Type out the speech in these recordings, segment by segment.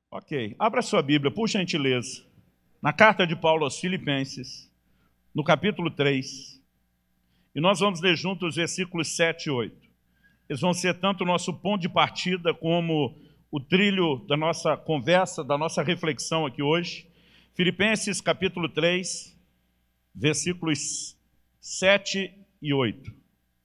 Ok, abra sua Bíblia, por gentileza, na carta de Paulo aos Filipenses, no capítulo 3, e nós vamos ler juntos os versículos 7 e 8. Eles vão ser tanto o nosso ponto de partida como o trilho da nossa conversa, da nossa reflexão aqui hoje. Filipenses capítulo 3, versículos 7 e 8.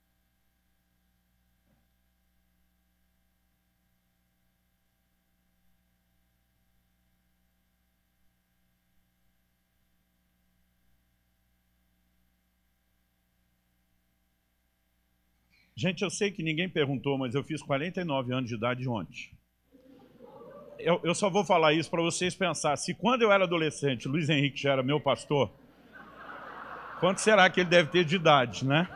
Gente, eu sei que ninguém perguntou, mas eu fiz 49 anos de idade ontem. Eu só vou falar isso para vocês pensarem. Se quando eu era adolescente, Luiz Henrique já era meu pastor, quanto será que ele deve ter de idade, né?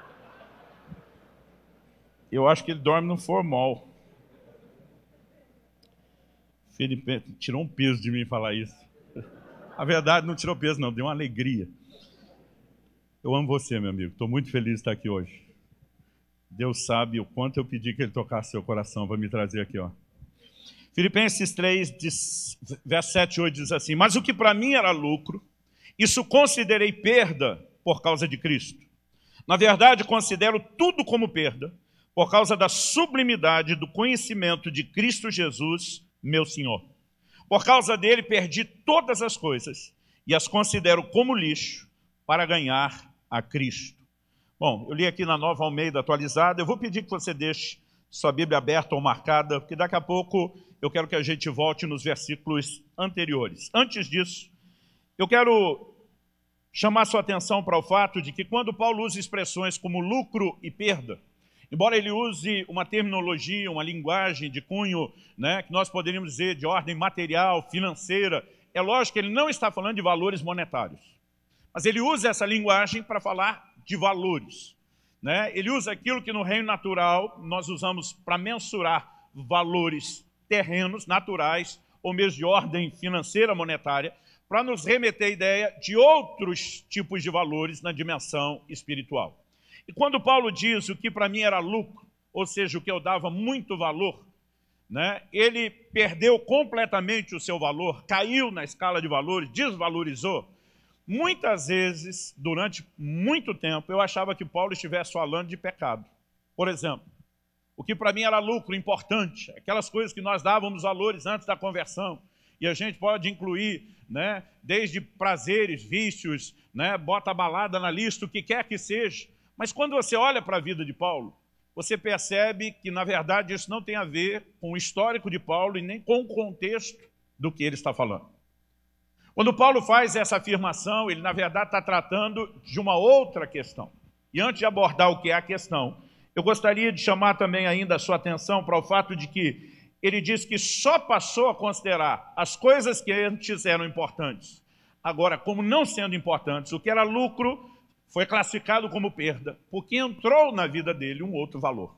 Eu acho que ele dorme no formal. Felipe tirou um peso de mim falar isso. A verdade, não tirou peso não, deu uma alegria. Eu amo você, meu amigo. Estou muito feliz de estar aqui hoje. Deus sabe o quanto eu pedi que Ele tocasse seu coração para me trazer aqui, ó. Filipenses 3, verso 7 e 8 diz assim: mas o que para mim era lucro, isso considerei perda por causa de Cristo. Na verdade, considero tudo como perda, por causa da sublimidade do conhecimento de Cristo Jesus, meu Senhor. Por causa dele, perdi todas as coisas e as considero como lixo para ganhar a Cristo. Bom, eu li aqui na Nova Almeida atualizada. Eu vou pedir que você deixe sua Bíblia aberta ou marcada, porque daqui a pouco eu quero que a gente volte nos versículos anteriores. Antes disso, eu quero chamar sua atenção para o fato de que quando Paulo usa expressões como lucro e perda, embora ele use uma terminologia, uma linguagem de cunho, né, que nós poderíamos dizer de ordem material, financeira, é lógico que ele não está falando de valores monetários. Mas ele usa essa linguagem para falar de valores, né? Ele usa aquilo que no reino natural nós usamos para mensurar valores terrenos, naturais, ou mesmo de ordem financeira, monetária, para nos remeter à ideia de outros tipos de valores na dimensão espiritual. E quando Paulo diz o que para mim era lucro, ou seja, o que eu dava muito valor, né, ele perdeu completamente o seu valor, caiu na escala de valores, desvalorizou. Muitas vezes, durante muito tempo, eu achava que Paulo estivesse falando de pecado. Por exemplo, o que para mim era lucro importante, aquelas coisas que nós dávamos valores antes da conversão, e a gente pode incluir, né, desde prazeres, vícios, né, bota a balada na lista, o que quer que seja. Mas quando você olha para a vida de Paulo, você percebe que, na verdade, isso não tem a ver com o histórico de Paulo e nem com o contexto do que ele está falando. Quando Paulo faz essa afirmação, ele, na verdade, está tratando de uma outra questão. E antes de abordar o que é a questão, eu gostaria de chamar também ainda a sua atenção para o fato de que ele diz que só passou a considerar as coisas que antes eram importantes, agora, como não sendo importantes, o que era lucro foi classificado como perda, porque entrou na vida dele um outro valor.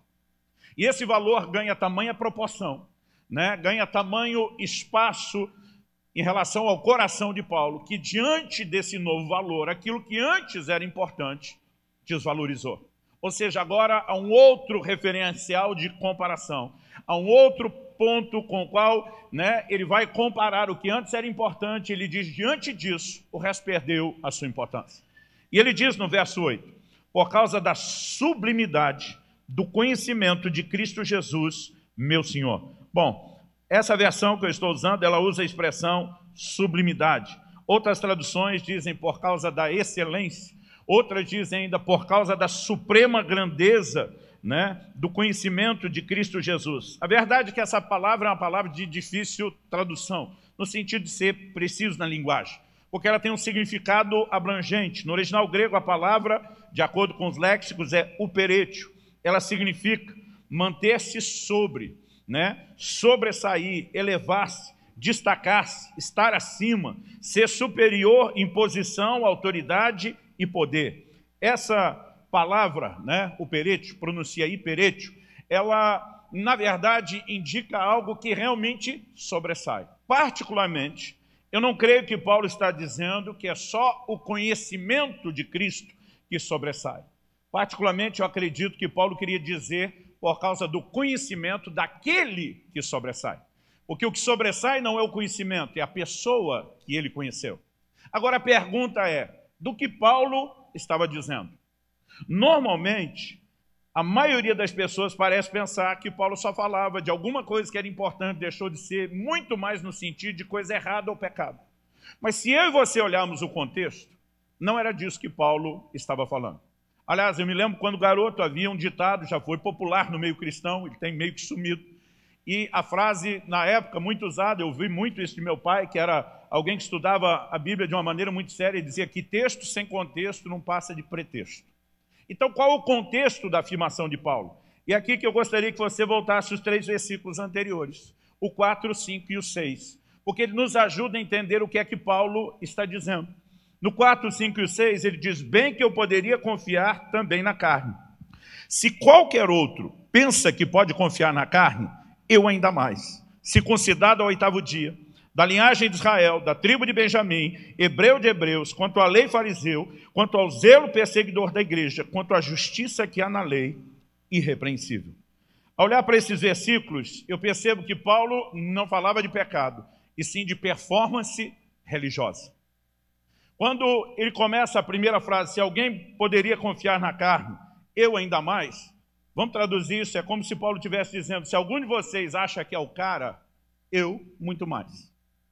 E esse valor ganha tamanha proporção, né? Ganha tamanho espaço em relação ao coração de Paulo, que diante desse novo valor, aquilo que antes era importante, desvalorizou. Ou seja, agora há um outro referencial de comparação, há um outro ponto com o qual, né, ele vai comparar o que antes era importante. Ele diz, diante disso, o resto perdeu a sua importância. E ele diz no verso 8, por causa da sublimidade do conhecimento de Cristo Jesus, meu Senhor. Bom, essa versão que eu estou usando, ela usa a expressão sublimidade. Outras traduções dizem por causa da excelência, outras dizem ainda por causa da suprema grandeza, né, do conhecimento de Cristo Jesus. A verdade é que essa palavra é uma palavra de difícil tradução, no sentido de ser preciso na linguagem, porque ela tem um significado abrangente. No original grego, a palavra, de acordo com os léxicos, é uperetio. Ela significa manter-se sobre, né? Sobressair, elevar-se, destacar-se, estar acima, ser superior em posição, autoridade e poder. Essa palavra, né, uperetio, pronuncia hiperetio, ela, na verdade, indica algo que realmente sobressai. Particularmente, eu não creio que Paulo está dizendo que é só o conhecimento de Cristo que sobressai. Particularmente, eu acredito que Paulo queria dizer por causa do conhecimento daquele que sobressai. Porque o que sobressai não é o conhecimento, é a pessoa que ele conheceu. Agora a pergunta é, do que Paulo estava dizendo? Normalmente, a maioria das pessoas parece pensar que Paulo só falava de alguma coisa que era importante, deixou de ser, muito mais no sentido de coisa errada ou pecado. Mas se eu e você olharmos o contexto, não era disso que Paulo estava falando. Aliás, eu me lembro quando garoto havia um ditado, já foi popular no meio cristão, ele tem meio que sumido. E a frase, na época, muito usada, eu vi muito isso de meu pai, que era alguém que estudava a Bíblia de uma maneira muito séria, e dizia que texto sem contexto não passa de pretexto. Então, qual é o contexto da afirmação de Paulo? E aqui que eu gostaria que você voltasse os 3 versículos anteriores, o 4, o 5 e o 6, porque ele nos ajuda a entender o que é que Paulo está dizendo. No 4, 5 e 6, ele diz, bem que eu poderia confiar também na carne. Se qualquer outro pensa que pode confiar na carne, eu ainda mais. Circuncidado ao 8º dia, da linhagem de Israel, da tribo de Benjamim, hebreu de hebreus, quanto à lei fariseu, quanto ao zelo perseguidor da igreja, quanto à justiça que há na lei, irrepreensível. Ao olhar para esses versículos, eu percebo que Paulo não falava de pecado, e sim de performance religiosa. Quando ele começa a primeira frase, se alguém poderia confiar na carne, eu ainda mais, vamos traduzir isso, é como se Paulo estivesse dizendo, se algum de vocês acha que é o cara, eu muito mais.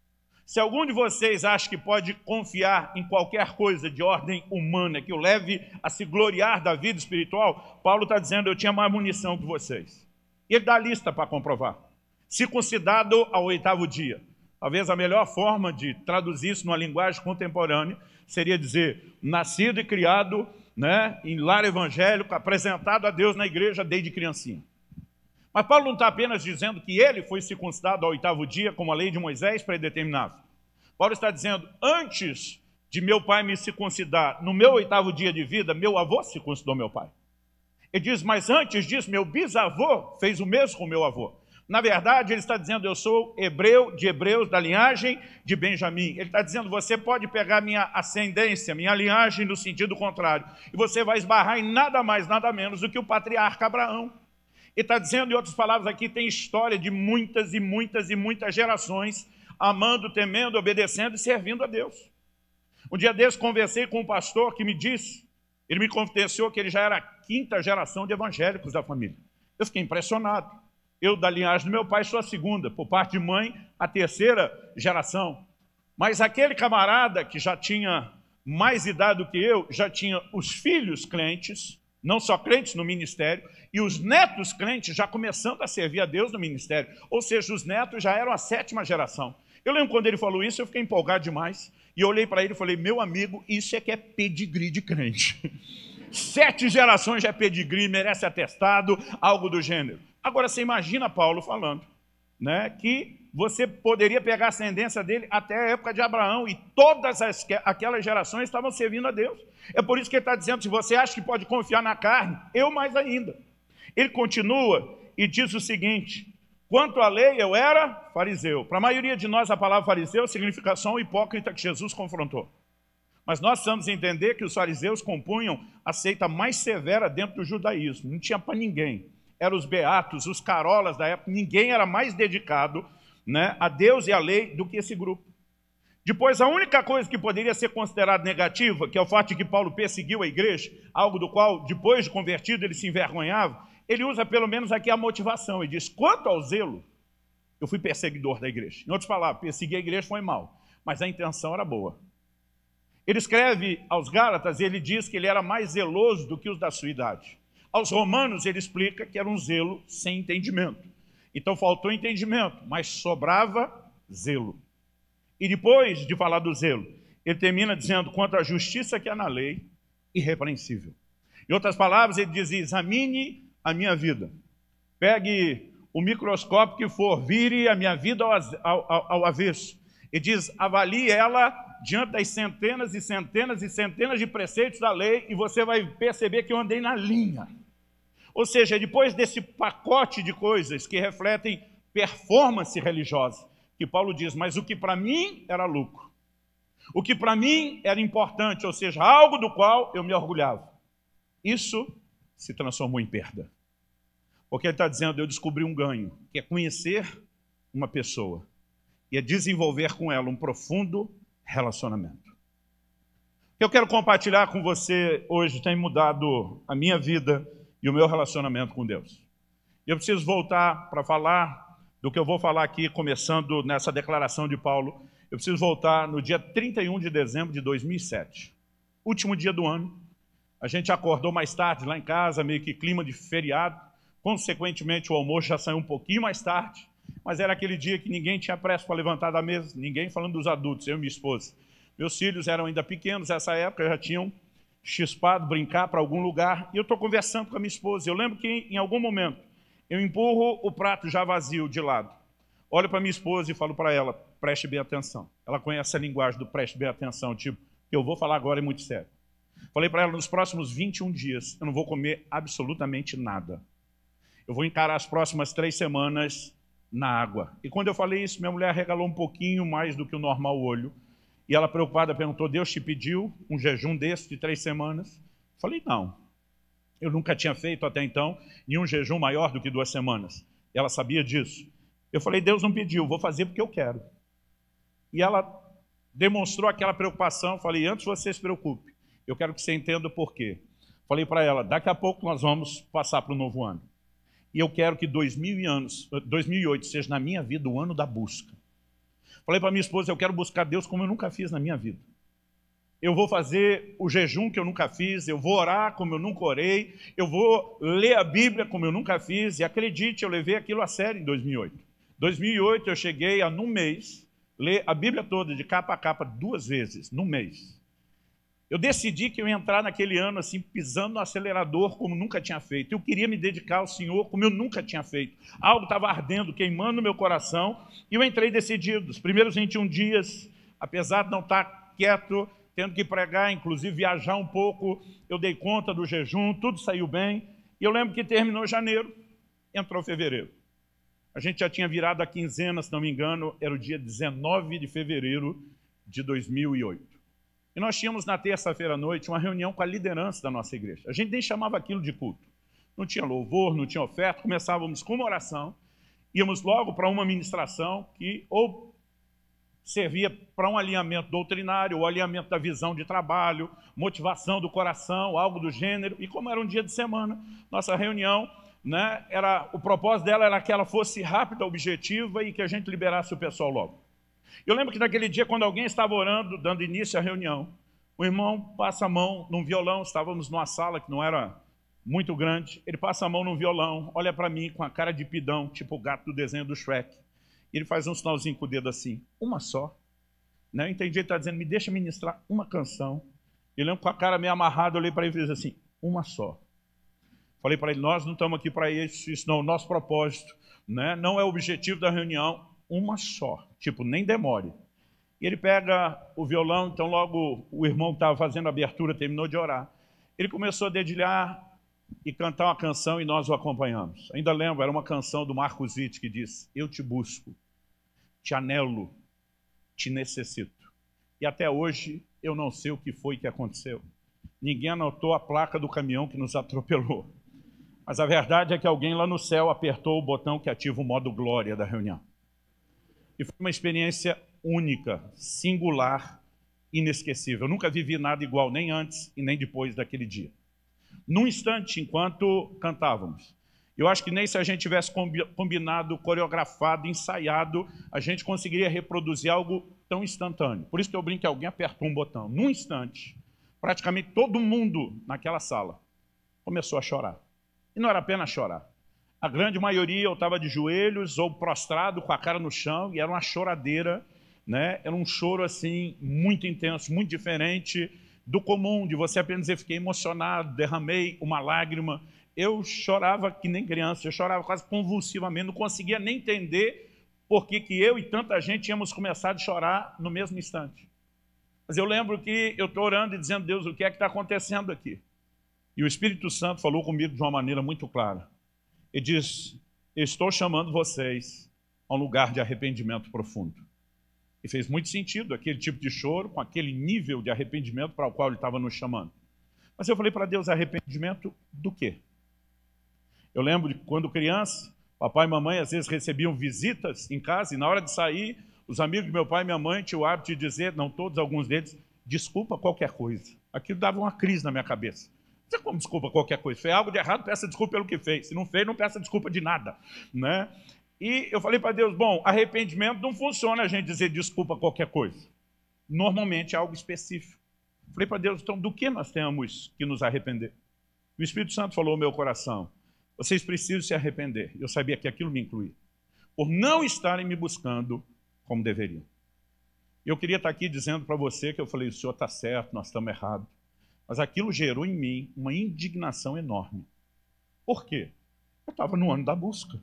Se algum de vocês acha que pode confiar em qualquer coisa de ordem humana, que o leve a se gloriar da vida espiritual, Paulo está dizendo, eu tinha mais munição que vocês. E ele dá a lista para comprovar. Circuncidado ao 8º dia. Talvez a melhor forma de traduzir isso numa linguagem contemporânea seria dizer, nascido e criado, né, em lar evangélico, apresentado a Deus na igreja desde criancinha. Mas Paulo não está apenas dizendo que ele foi circuncidado ao 8º dia, como a lei de Moisés predeterminava. Paulo está dizendo, antes de meu pai me circuncidar, no meu 8º dia de vida, meu avô circuncidou meu pai. Ele diz, mas antes disso, meu bisavô fez o mesmo com meu avô. Na verdade, ele está dizendo, eu sou hebreu de hebreus, da linhagem de Benjamim. Ele está dizendo, você pode pegar minha ascendência, minha linhagem no sentido contrário, e você vai esbarrar em nada mais, nada menos do que o patriarca Abraão. Ele está dizendo, em outras palavras, aqui tem história de muitas e muitas e muitas gerações amando, temendo, obedecendo e servindo a Deus. Um dia desse conversei com um pastor que me disse, ele me confidenciou que ele já era a 5ª geração de evangélicos da família. Eu fiquei impressionado. Eu, da linhagem do meu pai, sou a 2ª, por parte de mãe, a 3ª geração. Mas aquele camarada que já tinha mais idade do que eu, já tinha os filhos crentes, não só crentes no ministério, e os netos crentes já começando a servir a Deus no ministério. Ou seja, os netos já eram a 7ª geração. Eu lembro quando ele falou isso, eu fiquei empolgado demais. E eu olhei para ele e falei, meu amigo, isso é que é pedigree de crente. 7 gerações já é pedigree, merece atestado, algo do gênero. Agora você imagina Paulo falando, né, que você poderia pegar a ascendência dele até a época de Abraão e todas aquelas gerações estavam servindo a Deus. É por isso que ele está dizendo, se você acha que pode confiar na carne, eu mais ainda. Ele continua e diz o seguinte, quanto à lei eu era fariseu. Para a maioria de nós a palavra fariseu significa só um hipócrita que Jesus confrontou. Mas nós precisamos entender que os fariseus compunham a seita mais severa dentro do judaísmo. Não tinha para ninguém. Eram os beatos, os carolas da época. Ninguém era mais dedicado, né, a Deus e a lei do que esse grupo. Depois, a única coisa que poderia ser considerada negativa, que é o fato de que Paulo perseguiu a igreja, algo do qual, depois de convertido, ele se envergonhava, ele usa pelo menos aqui a motivação. Ele diz, quanto ao zelo, eu fui perseguidor da igreja. Em outras palavras, perseguir a igreja foi mal, mas a intenção era boa. Ele escreve aos Gálatas e ele diz que ele era mais zeloso do que os da sua idade. Aos Romanos ele explica que era um zelo sem entendimento. Então faltou entendimento, mas sobrava zelo. E depois de falar do zelo, ele termina dizendo, quanto à justiça que há na lei, irrepreensível. Em outras palavras, ele diz, examine a minha vida. Pegue o microscópio que for, vire a minha vida ao avesso. Ele diz, avalie ela diante das centenas e centenas e centenas de preceitos da lei e você vai perceber que eu andei na linha. Ou seja, depois desse pacote de coisas que refletem performance religiosa, que Paulo diz, mas o que para mim era lucro, o que para mim era importante, ou seja, algo do qual eu me orgulhava, isso se transformou em perda. Porque ele está dizendo, eu descobri um ganho, que é conhecer uma pessoa e a desenvolver com ela um profundo relacionamento. O que eu quero compartilhar com você hoje tem mudado a minha vida e o meu relacionamento com Deus. Eu preciso voltar para falar do que eu vou falar aqui, começando nessa declaração de Paulo. Eu preciso voltar no dia 31 de dezembro de 2007, último dia do ano. A gente acordou mais tarde lá em casa, meio que clima de feriado. Consequentemente, o almoço já saiu um pouquinho mais tarde, mas era aquele dia que ninguém tinha pressa para levantar da mesa, ninguém falando dos adultos, eu e minha esposa. Meus filhos eram ainda pequenos nessa época, já tinham chispado, brincar para algum lugar, e eu estou conversando com a minha esposa. Eu lembro que em algum momento eu empurro o prato já vazio de lado, olho para minha esposa e falo para ela, preste bem atenção. Ela conhece a linguagem do preste bem atenção, tipo, eu vou falar agora é muito sério. Falei para ela, nos próximos 21 dias, eu não vou comer absolutamente nada. Eu vou encarar as próximas 3 semanas na água. E quando eu falei isso, minha mulher arregalou um pouquinho mais do que o normal o olho. E ela, preocupada, perguntou, Deus te pediu um jejum desse de 3 semanas? Falei, não. Eu nunca tinha feito até então nenhum jejum maior do que 2 semanas. Ela sabia disso. Eu falei, Deus não pediu, vou fazer porque eu quero. E ela demonstrou aquela preocupação. Falei, antes você se preocupe, eu quero que você entenda o porquê. Falei para ela, daqui a pouco nós vamos passar para o novo ano. E eu quero que 2008 seja na minha vida o ano da busca. Falei para minha esposa, eu quero buscar Deus como eu nunca fiz na minha vida. Eu vou fazer o jejum que eu nunca fiz, eu vou orar como eu nunca orei, eu vou ler a Bíblia como eu nunca fiz, e acredite, eu levei aquilo a sério em 2008. Em 2008 eu cheguei a, num mês, ler a Bíblia toda, de capa a capa, 2 vezes, num mês. Eu decidi que eu ia entrar naquele ano assim, pisando no acelerador como nunca tinha feito. Eu queria me dedicar ao Senhor como eu nunca tinha feito. Algo estava ardendo, queimando no meu coração, e eu entrei decidido. Os primeiros 21 dias, apesar de não estar quieto, tendo que pregar, inclusive viajar um pouco, eu dei conta do jejum, tudo saiu bem. E eu lembro que terminou janeiro, entrou fevereiro. A gente já tinha virado a quinzena, se não me engano, era o dia 19 de fevereiro de 2008. E nós tínhamos na terça-feira à noite uma reunião com a liderança da nossa igreja. A gente nem chamava aquilo de culto. Não tinha louvor, não tinha oferta, começávamos com uma oração, íamos logo para uma ministração que ou servia para um alinhamento doutrinário, ou alinhamento da visão de trabalho, motivação do coração, algo do gênero. E como era um dia de semana, nossa reunião, né, o propósito dela era que ela fosse rápida, objetiva e que a gente liberasse o pessoal logo. Eu lembro que naquele dia, quando alguém estava orando, dando início à reunião, o irmão passa a mão num violão, estávamos numa sala que não era muito grande, ele passa a mão num violão, olha para mim com a cara de pidão, tipo o gato do desenho do Shrek, e ele faz um sinalzinho com o dedo assim, uma só. Né? Eu entendi, ele está dizendo, me deixa ministrar uma canção. Eu lembro com a cara meio amarrada, eu olhei para ele e fiz assim, uma só. Falei para ele, nós não estamos aqui para isso não é o nosso propósito, né? Não é o objetivo da reunião, uma só, tipo, nem demore. E ele pega o violão, então logo o irmão que estava fazendo a abertura terminou de orar. Ele começou a dedilhar e cantar uma canção e nós o acompanhamos. Ainda lembro, era uma canção do Marcos Witt que diz, eu te busco, te anelo, te necessito. E até hoje eu não sei o que foi que aconteceu. Ninguém anotou a placa do caminhão que nos atropelou. Mas a verdade é que alguém lá no céu apertou o botão que ativa o modo glória da reunião. E foi uma experiência única, singular, inesquecível. Eu nunca vivi nada igual, nem antes e nem depois daquele dia. Num instante, enquanto cantávamos, eu acho que nem se a gente tivesse combinado, coreografado, ensaiado, a gente conseguiria reproduzir algo tão instantâneo. Por isso que eu brinco que alguém apertou um botão. Num instante, praticamente todo mundo naquela sala começou a chorar. E não era apenas chorar. A grande maioria eu estava de joelhos ou prostrado com a cara no chão e era uma choradeira, né? Era um choro assim muito intenso, muito diferente do comum, de você apenas dizer, fiquei emocionado, derramei uma lágrima. Eu chorava que nem criança, eu chorava quase convulsivamente, não conseguia nem entender por que eu e tanta gente tínhamos começado a chorar no mesmo instante. Mas eu lembro que eu estou orando e dizendo, Deus, o que é que está acontecendo aqui? E o Espírito Santo falou comigo de uma maneira muito clara. Ele diz, eu estou chamando vocês a um lugar de arrependimento profundo. E fez muito sentido aquele tipo de choro, com aquele nível de arrependimento para o qual ele estava nos chamando. Mas eu falei para Deus, arrependimento do quê? Eu lembro de quando criança, Papai e mamãe às vezes recebiam visitas em casa e na hora de sair, os amigos de meu pai e minha mãe tinham o hábito de dizer, não todos, alguns deles, desculpa qualquer coisa. Aquilo dava uma crise na minha cabeça. Não sei como desculpa qualquer coisa. Fez algo de errado, peça desculpa pelo que fez. Se não fez, não peça desculpa de nada, né? E eu falei para Deus, bom, arrependimento não funciona a gente dizer desculpa qualquer coisa. Normalmente é algo específico. Falei para Deus, então, do que nós temos que nos arrepender? O Espírito Santo falou ao meu coração, vocês precisam se arrepender. Eu sabia que aquilo me incluía. Por não estarem me buscando como deveriam. Eu queria estar aqui dizendo para você que eu falei, o senhor está certo, nós estamos errados. Mas aquilo gerou em mim uma indignação enorme. Por quê? Eu estava no ano da busca.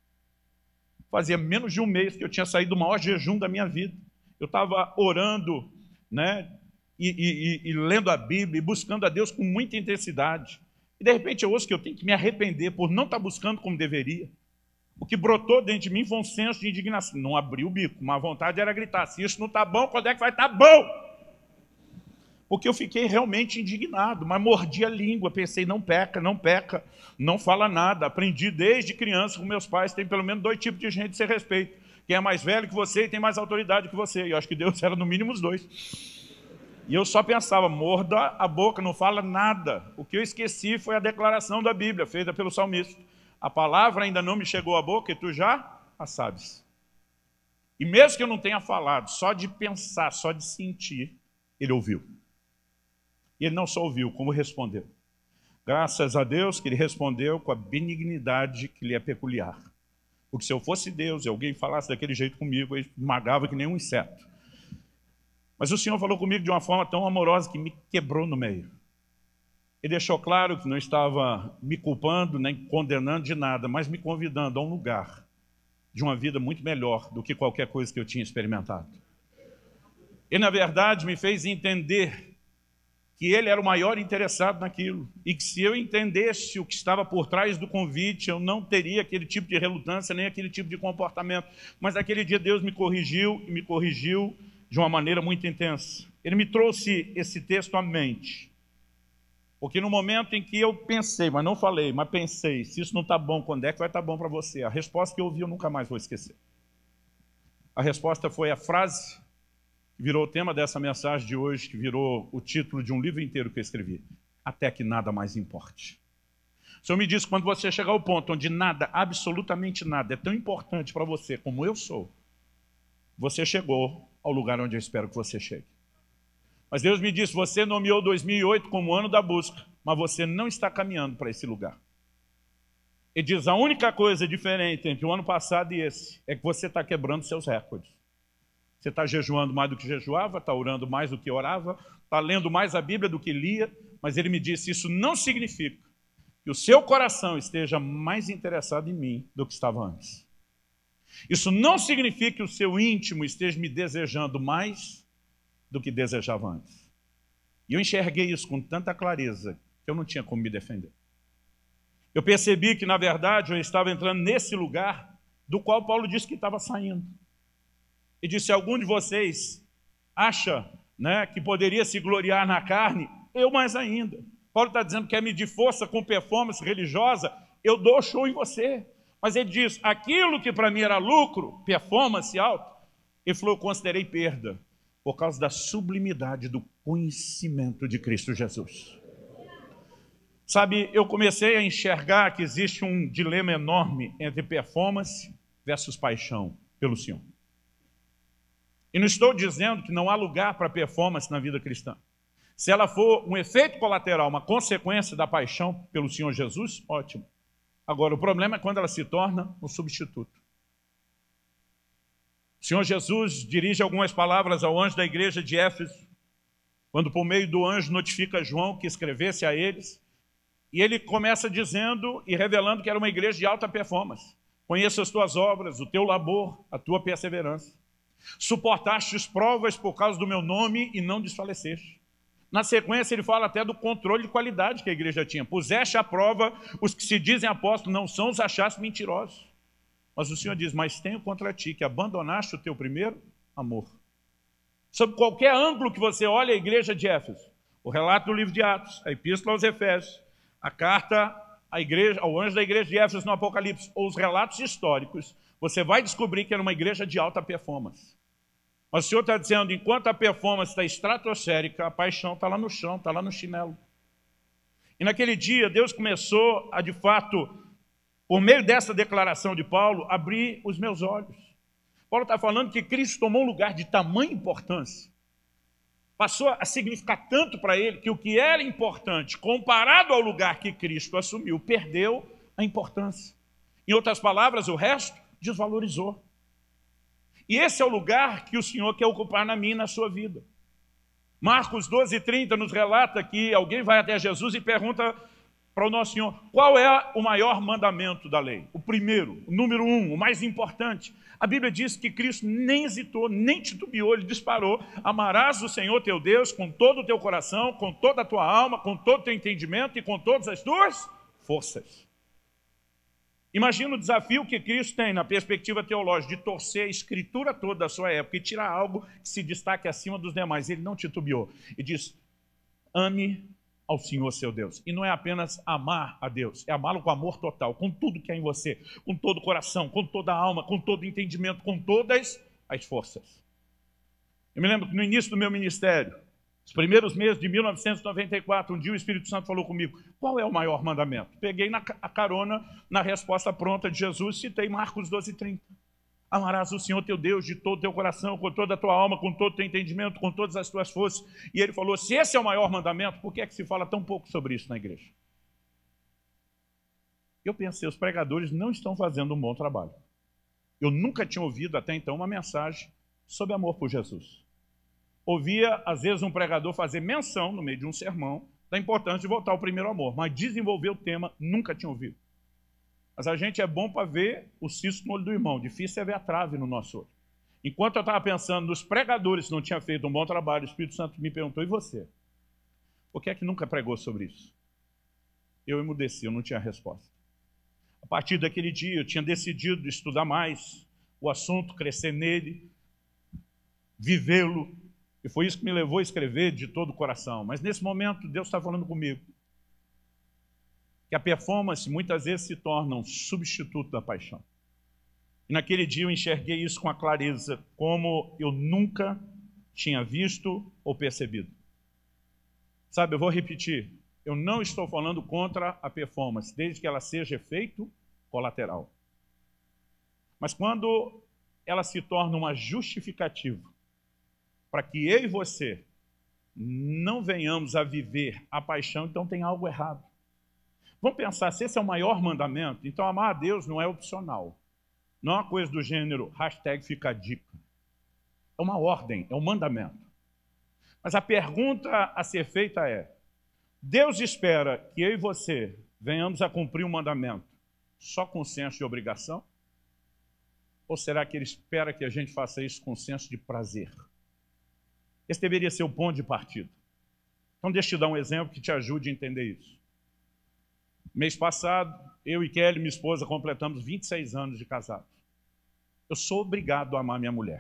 Fazia menos de um mês que eu tinha saído do maior jejum da minha vida. Eu estava orando, né, e lendo a Bíblia, e buscando a Deus com muita intensidade. E de repente eu ouço que eu tenho que me arrepender por não estar buscando como deveria. O que brotou dentro de mim foi um senso de indignação. Não abri o bico, mas a vontade era gritar, se isso não está bom, quando é que vai estar bom? Porque eu fiquei realmente indignado, mas mordi a língua, pensei, não peca, não fala nada. Aprendi desde criança com meus pais, tem pelo menos 2 tipos de gente que você respeita. Quem é mais velho que você e tem mais autoridade que você. E eu acho que Deus era no mínimo os 2. E eu só pensava, morda a boca, não fala nada. O que eu esqueci foi a declaração da Bíblia, feita pelo salmista. A palavra ainda não me chegou à boca e tu já a sabes. E mesmo que eu não tenha falado, só de pensar, só de sentir, ele ouviu. E ele não só ouviu, como respondeu. Graças a Deus que ele respondeu com a benignidade que lhe é peculiar. Porque se eu fosse Deus e alguém falasse daquele jeito comigo, ele esmagava que nem um inseto. Mas o Senhor falou comigo de uma forma tão amorosa que me quebrou no meio. Ele deixou claro que não estava me culpando, nem condenando de nada, mas me convidando a um lugar de uma vida muito melhor do que qualquer coisa que eu tinha experimentado. Ele, na verdade, me fez entender que ele era o maior interessado naquilo, e que se eu entendesse o que estava por trás do convite, eu não teria aquele tipo de relutância, nem aquele tipo de comportamento. Mas naquele dia Deus me corrigiu, e me corrigiu de uma maneira muito intensa. Ele me trouxe esse texto à mente, porque no momento em que eu pensei, mas não falei, mas pensei, se isso não está bom, quando é que vai estar bom para você? A resposta que eu ouvi eu nunca mais vou esquecer. A resposta foi a frase que virou o tema dessa mensagem de hoje, que virou o título de um livro inteiro que eu escrevi. Até que nada mais importe. O Senhor me disse, quando você chegar ao ponto onde nada, absolutamente nada, é tão importante para você como eu sou, você chegou ao lugar onde eu espero que você chegue. Mas Deus me disse, você nomeou 2008 como o ano da busca, mas você não está caminhando para esse lugar. Ele diz, a única coisa diferente entre o ano passado e esse é que você está quebrando seus recordes. Você está jejuando mais do que jejuava, está orando mais do que orava, está lendo mais a Bíblia do que lia, mas ele me disse, isso não significa que o seu coração esteja mais interessado em mim do que estava antes. Isso não significa que o seu íntimo esteja me desejando mais do que desejava antes. E eu enxerguei isso com tanta clareza que eu não tinha como me defender. Eu percebi que, na verdade, eu estava entrando nesse lugar do qual Paulo disse que estava saindo. E disse, se algum de vocês acha, né, que poderia se gloriar na carne, eu mais ainda. Paulo está dizendo que quer medir força com performance religiosa, eu dou show em você. Mas ele diz, aquilo que para mim era lucro, performance alta, ele falou, eu considerei perda, por causa da sublimidade do conhecimento de Cristo Jesus. Sabe, eu comecei a enxergar que existe um dilema enorme entre performance versus paixão pelo Senhor. E não estou dizendo que não há lugar para performance na vida cristã. Se ela for um efeito colateral, uma consequência da paixão pelo Senhor Jesus, ótimo. Agora, o problema é quando ela se torna um substituto. O Senhor Jesus dirige algumas palavras ao anjo da igreja de Éfeso, quando por meio do anjo notifica João que escrevesse a eles, e ele começa dizendo e revelando que era uma igreja de alta performance. Conheço as tuas obras, o teu labor, a tua perseverança. Suportastes provas por causa do meu nome e não desfaleceste. Na sequência ele fala até do controle de qualidade que a igreja tinha. Puseste à prova os que se dizem apóstolos, não são, os achaste mentirosos. Mas o Senhor diz, mas tenho contra ti que abandonaste o teu primeiro amor. Sob qualquer ângulo que você olhe a igreja de Éfeso, o relato do livro de Atos, a epístola aos Efésios, a carta ao anjo da igreja de Éfeso no Apocalipse, ou os relatos históricos, você vai descobrir que era uma igreja de alta performance. Mas o Senhor está dizendo, enquanto a performance está estratosférica, a paixão está lá no chão, está lá no chinelo. E naquele dia, Deus começou a, de fato, por meio dessa declaração de Paulo, abrir os meus olhos. Paulo está falando que Cristo tomou um lugar de tamanha importância. Passou a significar tanto para ele que o que era importante, comparado ao lugar que Cristo assumiu, perdeu a importância. Em outras palavras, o resto desvalorizou. E esse é o lugar que o Senhor quer ocupar na minha e na sua vida. Marcos 12:30 nos relata que alguém vai até Jesus e pergunta para o nosso Senhor, qual é o maior mandamento da lei? O primeiro, o número 1, o mais importante. A Bíblia diz que Cristo nem hesitou, nem titubeou, ele disparou, amarás o Senhor teu Deus com todo o teu coração, com toda a tua alma, com todo o teu entendimento e com todas as tuas forças. Imagina o desafio que Cristo tem na perspectiva teológica de torcer a escritura toda da sua época e tirar algo que se destaque acima dos demais. Ele não titubeou e diz, ame ao Senhor seu Deus. E não é apenas amar a Deus, é amá-lo com amor total, com tudo que é em você, com todo o coração, com toda a alma, com todo o entendimento, com todas as forças. Eu me lembro que no início do meu ministério, os primeiros meses de 1994, um dia o Espírito Santo falou comigo, qual é o maior mandamento? Peguei a carona na resposta pronta de Jesus, citei Marcos 12:30. Amarás o Senhor teu Deus de todo o teu coração, com toda a tua alma, com todo o teu entendimento, com todas as tuas forças. E ele falou, se esse é o maior mandamento, por que é que se fala tão pouco sobre isso na igreja? Eu pensei, os pregadores não estão fazendo um bom trabalho. Eu nunca tinha ouvido até então uma mensagem sobre amor por Jesus. Ouvia, às vezes, um pregador fazer menção, no meio de um sermão, da importância de voltar ao primeiro amor, mas desenvolver o tema, nunca tinha ouvido. Mas a gente é bom para ver o cisco no olho do irmão, difícil é ver a trave no nosso olho. Enquanto eu estava pensando nos pregadores que não tinham feito um bom trabalho, o Espírito Santo me perguntou, e você? Por que é que nunca pregou sobre isso? Eu emudeci, eu não tinha resposta. A partir daquele dia, eu tinha decidido estudar mais o assunto, crescer nele, vivê-lo, e foi isso que me levou a escrever de todo o coração. Mas nesse momento, Deus está falando comigo que a performance muitas vezes se torna um substituto da paixão. E naquele dia eu enxerguei isso com a clareza, como eu nunca tinha visto ou percebido. Sabe, eu vou repetir, eu não estou falando contra a performance, desde que ela seja efeito colateral. Mas quando ela se torna uma justificativa para que eu e você não venhamos a viver a paixão, então tem algo errado. Vamos pensar, se esse é o maior mandamento, então amar a Deus não é opcional. Não é uma coisa do gênero, #fica a dica. É uma ordem, é um mandamento. Mas a pergunta a ser feita é, Deus espera que eu e você venhamos a cumprir um mandamento só com senso de obrigação? Ou será que Ele espera que a gente faça isso com senso de prazer? Esse deveria ser o ponto de partida. Então deixa eu te dar um exemplo que te ajude a entender isso. Mês passado, eu e Kelly, minha esposa, completamos 26 anos de casados. Eu sou obrigado a amar minha mulher.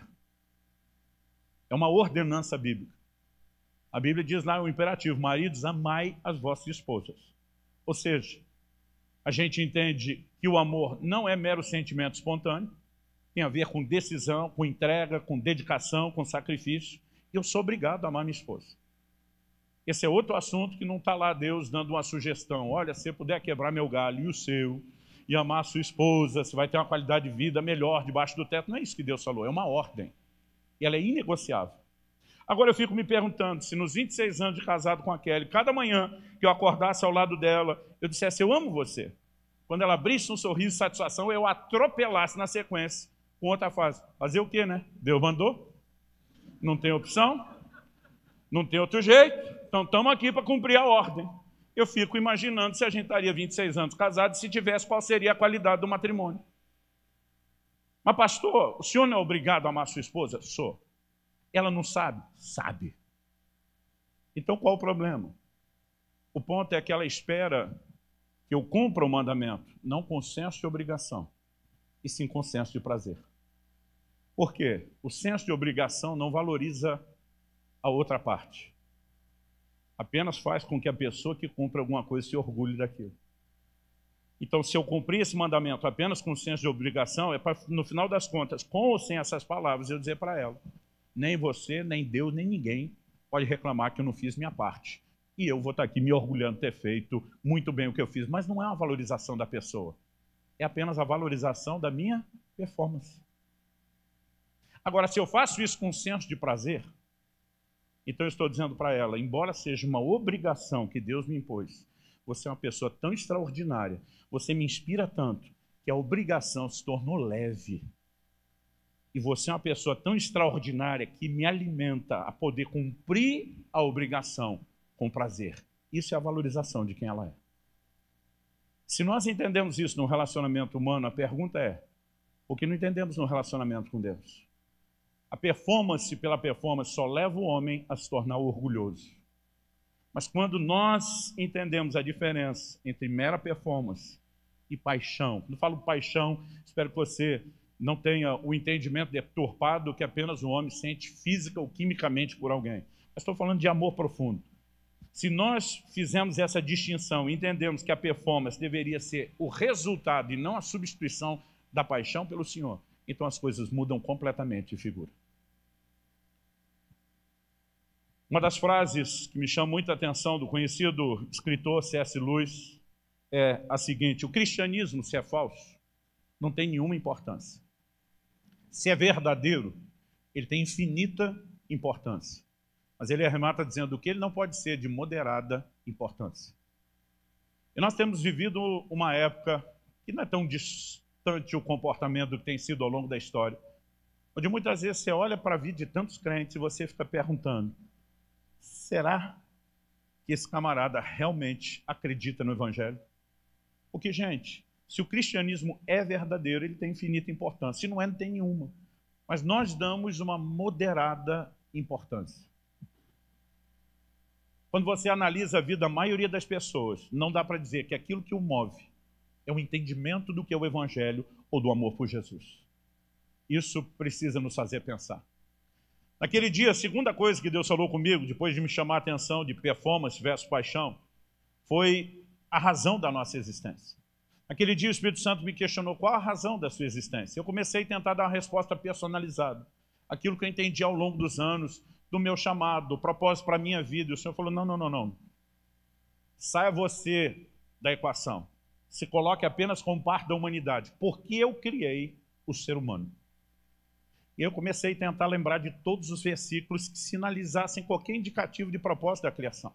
É uma ordenança bíblica. A Bíblia diz lá o imperativo, maridos, amai as vossas esposas. Ou seja, a gente entende que o amor não é mero sentimento espontâneo, tem a ver com decisão, com entrega, com dedicação, com sacrifício. E eu sou obrigado a amar minha esposa. Esse é outro assunto que não está lá Deus dando uma sugestão. Olha, se você puder quebrar meu galho e o seu, e amar a sua esposa, você vai ter uma qualidade de vida melhor debaixo do teto. Não é isso que Deus falou, é uma ordem. E ela é inegociável. Agora eu fico me perguntando, se nos 26 anos de casado com a Kelly, cada manhã que eu acordasse ao lado dela, eu dissesse, eu amo você. Quando ela abrisse um sorriso de satisfação, eu atropelasse na sequência com outra frase. Fazer o quê, né? Deus mandou? Não tem opção? Não tem outro jeito? Então estamos aqui para cumprir a ordem. Eu fico imaginando se a gente estaria 26 anos casados, se tivesse, qual seria a qualidade do matrimônio. Mas pastor, o senhor não é obrigado a amar sua esposa? Sou. Ela não sabe? Sabe. Então qual o problema? O ponto é que ela espera que eu cumpra o mandamento, não com senso de obrigação, e sim com senso de prazer. Por quê? O senso de obrigação não valoriza a outra parte. Apenas faz com que a pessoa que cumpre alguma coisa se orgulhe daquilo. Então, se eu cumprir esse mandamento apenas com o senso de obrigação, é para, no final das contas, com ou sem essas palavras, eu dizer para ela: nem você, nem Deus, nem ninguém pode reclamar que eu não fiz minha parte. E eu vou estar aqui me orgulhando de ter feito muito bem o que eu fiz. Mas não é uma valorização da pessoa. É apenas a valorização da minha performance. Agora, se eu faço isso com senso de prazer, então eu estou dizendo para ela, embora seja uma obrigação que Deus me impôs, você é uma pessoa tão extraordinária, você me inspira tanto, que a obrigação se tornou leve. E você é uma pessoa tão extraordinária que me alimenta a poder cumprir a obrigação com prazer. Isso é a valorização de quem ela é. Se nós entendemos isso no relacionamento humano, a pergunta é, por que não entendemos no relacionamento com Deus? A performance pela performance só leva o homem a se tornar orgulhoso. Mas quando nós entendemos a diferença entre mera performance e paixão, quando eu falo paixão, espero que você não tenha o entendimento deturpado que apenas o homem sente física ou quimicamente por alguém. Mas estou falando de amor profundo. Se nós fizermos essa distinção e entendemos que a performance deveria ser o resultado e não a substituição da paixão pelo Senhor, então as coisas mudam completamente de figura. Uma das frases que me chama muita atenção do conhecido escritor C.S. Lewis é a seguinte: o cristianismo, se é falso, não tem nenhuma importância. Se é verdadeiro, ele tem infinita importância. Mas ele arremata dizendo que ele não pode ser de moderada importância. E nós temos vivido uma época que não é tão distante o comportamento do que tem sido ao longo da história, onde muitas vezes você olha para a vida de tantos crentes e você fica perguntando: será que esse camarada realmente acredita no Evangelho? Porque, gente, se o cristianismo é verdadeiro, ele tem infinita importância. Se não é, não tem nenhuma. Mas nós damos uma moderada importância. Quando você analisa a vida da maioria das pessoas, não dá para dizer que aquilo que o move é o entendimento do que é o Evangelho ou do amor por Jesus. Isso precisa nos fazer pensar. Naquele dia, a segunda coisa que Deus falou comigo, depois de me chamar a atenção de performance versus paixão, foi a razão da nossa existência. Naquele dia, o Espírito Santo me questionou qual a razão da sua existência. Eu comecei a tentar dar uma resposta personalizada. Aquilo que eu entendi ao longo dos anos, do meu chamado, do propósito para a minha vida. E o Senhor falou: não. Saia você da equação. Se coloque apenas como parte da humanidade. Porque eu criei o ser humano. E eu comecei a tentar lembrar de todos os versículos que sinalizassem qualquer indicativo de propósito da criação.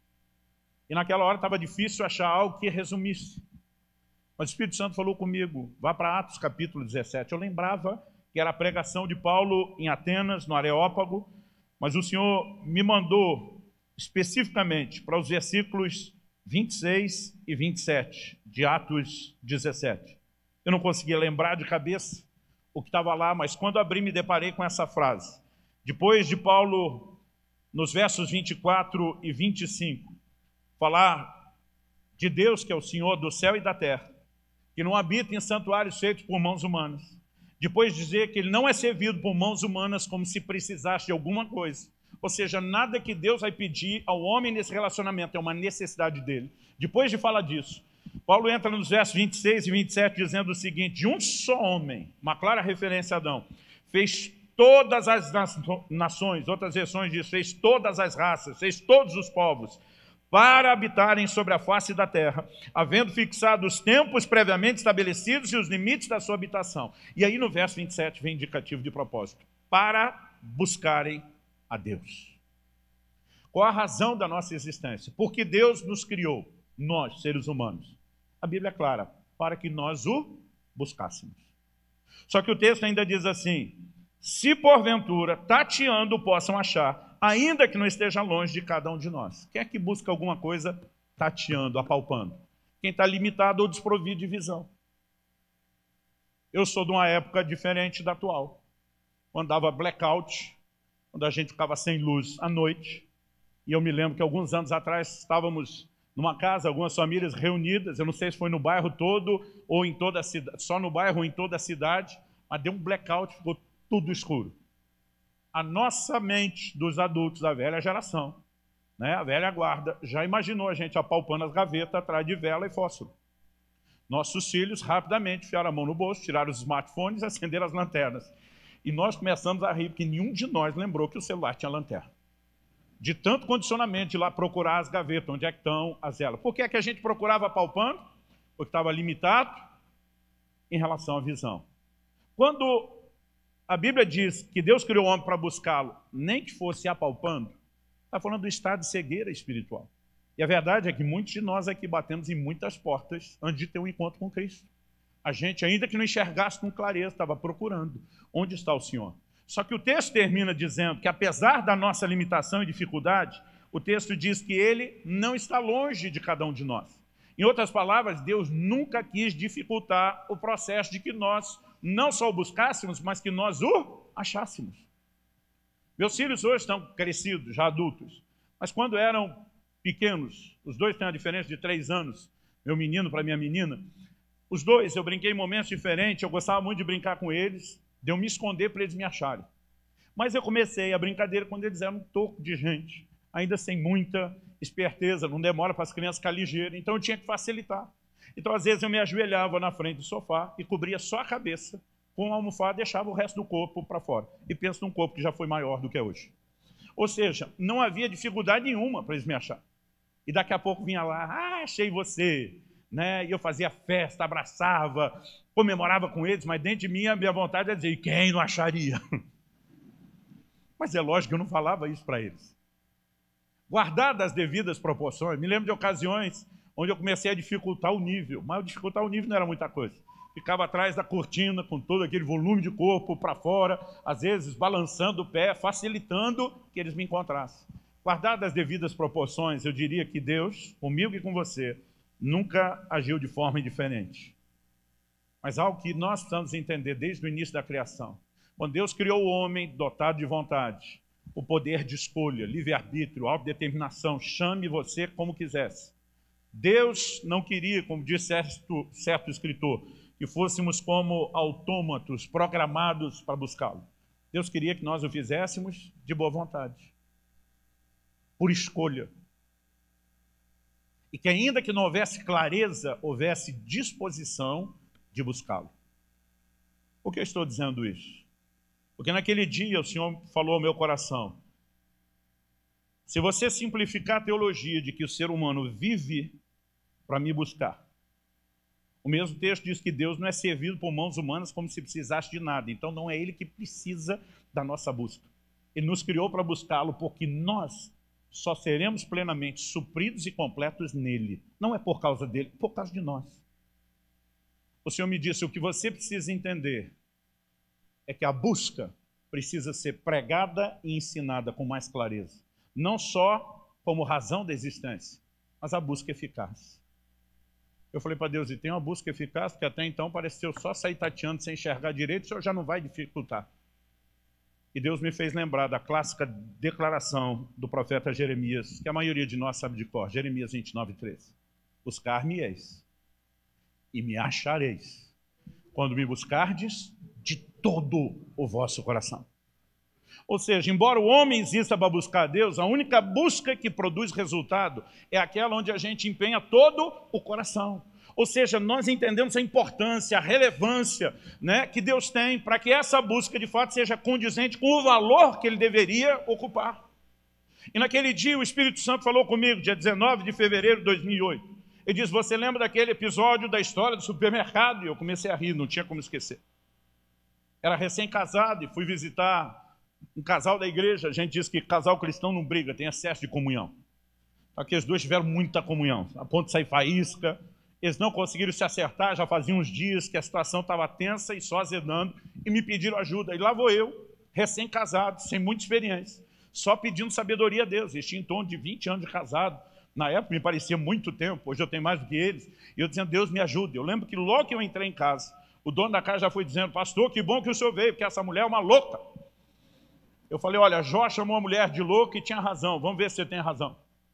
E naquela hora estava difícil achar algo que resumisse. Mas o Espírito Santo falou comigo: vá para Atos capítulo 17. Eu lembrava que era a pregação de Paulo em Atenas, no Areópago, mas o Senhor me mandou especificamente para os versículos 26 e 27 de Atos 17. Eu não conseguia lembrar de cabeça o que estava lá, mas quando abri me deparei com essa frase. Depois de Paulo, nos versos 24 e 25, falar de Deus, que é o Senhor do céu e da terra, que não habita em santuários feitos por mãos humanas. Depois dizer que ele não é servido por mãos humanas como se precisasse de alguma coisa. Ou seja, nada que Deus vai pedir ao homem nesse relacionamento é uma necessidade dele. Depois de falar disso, Paulo entra nos versos 26 e 27 dizendo o seguinte: de um só homem, uma clara referência a Adão, fez todas as nações, outras versões diz, fez todas as raças, fez todos os povos, para habitarem sobre a face da terra, havendo fixado os tempos previamente estabelecidos e os limites da sua habitação. E aí no verso 27 vem indicativo de propósito: para buscarem a Deus. Qual a razão da nossa existência? Porque Deus nos criou, nós, seres humanos. A Bíblia é clara: para que nós o buscássemos. Só que o texto ainda diz assim: se porventura, tateando, possam achar, ainda que não esteja longe de cada um de nós. Quem é que busca alguma coisa tateando, apalpando? Quem está limitado ou desprovido de visão. Eu sou de uma época diferente da atual, quando dava blackout, quando a gente ficava sem luz à noite. E eu me lembro que alguns anos atrás estávamos numa casa, algumas famílias reunidas, eu não sei se foi no bairro todo ou em toda a cidade, só no bairro ou em toda a cidade, mas deu um blackout, ficou tudo escuro. A nossa mente dos adultos da velha geração, né, a velha guarda, já imaginou a gente apalpando as gavetas atrás de vela e fósforo. Nossos filhos rapidamente enfiaram a mão no bolso, tiraram os smartphones e acenderam as lanternas. E nós começamos a rir, porque nenhum de nós lembrou que o celular tinha lanterna. De tanto condicionamento de ir lá procurar as gavetas, onde é que estão as velas. Por que é que a gente procurava palpando? Porque estava limitado em relação à visão. Quando a Bíblia diz que Deus criou o homem para buscá-lo, nem que fosse apalpando, está falando do estado de cegueira espiritual. E a verdade é que muitos de nós aqui batemos em muitas portas antes de ter um encontro com Cristo. A gente, ainda que não enxergasse com clareza, estava procurando onde está o Senhor. Só que o texto termina dizendo que, apesar da nossa limitação e dificuldade, o texto diz que Ele não está longe de cada um de nós. Em outras palavras, Deus nunca quis dificultar o processo de que nós não só o buscássemos, mas que nós o achássemos. Meus filhos hoje estão crescidos, já adultos, mas quando eram pequenos, os dois têm uma diferença de 3 anos, meu menino para minha menina, os dois, eu brinquei em momentos diferentes, eu gostava muito de brincar com eles, de eu me esconder para eles me acharem. Mas eu comecei a brincadeira quando eles eram um toco de gente, ainda sem muita esperteza, não demora para as crianças ficar ligeiras, então eu tinha que facilitar. Então, às vezes, eu me ajoelhava na frente do sofá e cobria só a cabeça com uma almofada e deixava o resto do corpo para fora. E penso num corpo que já foi maior do que é hoje. Ou seja, não havia dificuldade nenhuma para eles me acharem. E daqui a pouco vinha lá, achei você, né? E eu fazia festa, abraçava, comemorava com eles, mas dentro de mim a minha vontade era dizer, quem não acharia? Mas é lógico que eu não falava isso para eles. Guardadas as devidas proporções, me lembro de ocasiões onde eu comecei a dificultar o nível, mas dificultar o nível não era muita coisa. Ficava atrás da cortina com todo aquele volume de corpo para fora, às vezes balançando o pé, facilitando que eles me encontrassem. Guardadas as devidas proporções, eu diria que Deus, comigo e com você, nunca agiu de forma indiferente. Mas algo que nós precisamos entender desde o início da criação. Quando Deus criou o homem dotado de vontade, o poder de escolha, livre-arbítrio, autodeterminação, chame você como quisesse. Deus não queria, como disse certo escritor, que fôssemos como autômatos programados para buscá-lo. Deus queria que nós o fizéssemos de boa vontade, por escolha. E que ainda que não houvesse clareza, houvesse disposição de buscá-lo. Por que eu estou dizendo isso? Porque naquele dia o Senhor falou ao meu coração, se você simplificar a teologia de que o ser humano vive para me buscar, o mesmo texto diz que Deus não é servido por mãos humanas como se precisasse de nada. Então não é Ele que precisa da nossa busca. Ele nos criou para buscá-lo porque nós só seremos plenamente supridos e completos nele. Não é por causa dele, é por causa de nós. O Senhor me disse, o que você precisa entender é que a busca precisa ser pregada e ensinada com mais clareza. Não só como razão da existência, mas a busca eficaz. Eu falei para Deus, e tem uma busca eficaz, porque até então pareceu só sair tateando sem enxergar direito, o Senhor já não vai dificultar. E Deus me fez lembrar da clássica declaração do profeta Jeremias, que a maioria de nós sabe de cor, Jeremias 29:13. Buscar-me-eis e me achareis, quando me buscardes de todo o vosso coração. Ou seja, embora o homem exista para buscar a Deus, a única busca que produz resultado é aquela onde a gente empenha todo o coração. Ou seja, nós entendemos a importância, a relevância, né, que Deus tem para que essa busca de fato seja condizente com o valor que ele deveria ocupar. E naquele dia o Espírito Santo falou comigo, dia 19 de fevereiro de 2008. Ele diz, você lembra daquele episódio da história do supermercado? E eu comecei a rir, não tinha como esquecer. Era recém-casado e fui visitar um casal da igreja. A gente diz que casal cristão não briga, tem excesso de comunhão. Aqueles dois tiveram muita comunhão, a ponto de sair faísca. Eles não conseguiram se acertar, já fazia uns dias que a situação estava tensa e só azedando, e me pediram ajuda. E lá vou eu, recém-casado, sem muita experiência, só pedindo sabedoria a Deus. Eles tinham em torno de 20 anos de casado. Na época me parecia muito tempo, hoje eu tenho mais do que eles. E eu dizendo, Deus me ajude. Eu lembro que logo que eu entrei em casa, o dono da casa já foi dizendo, pastor, que bom que o senhor veio, porque essa mulher é uma louca. Eu falei, olha, Jó chamou a mulher de louca e tinha razão, vamos ver se você tem razão.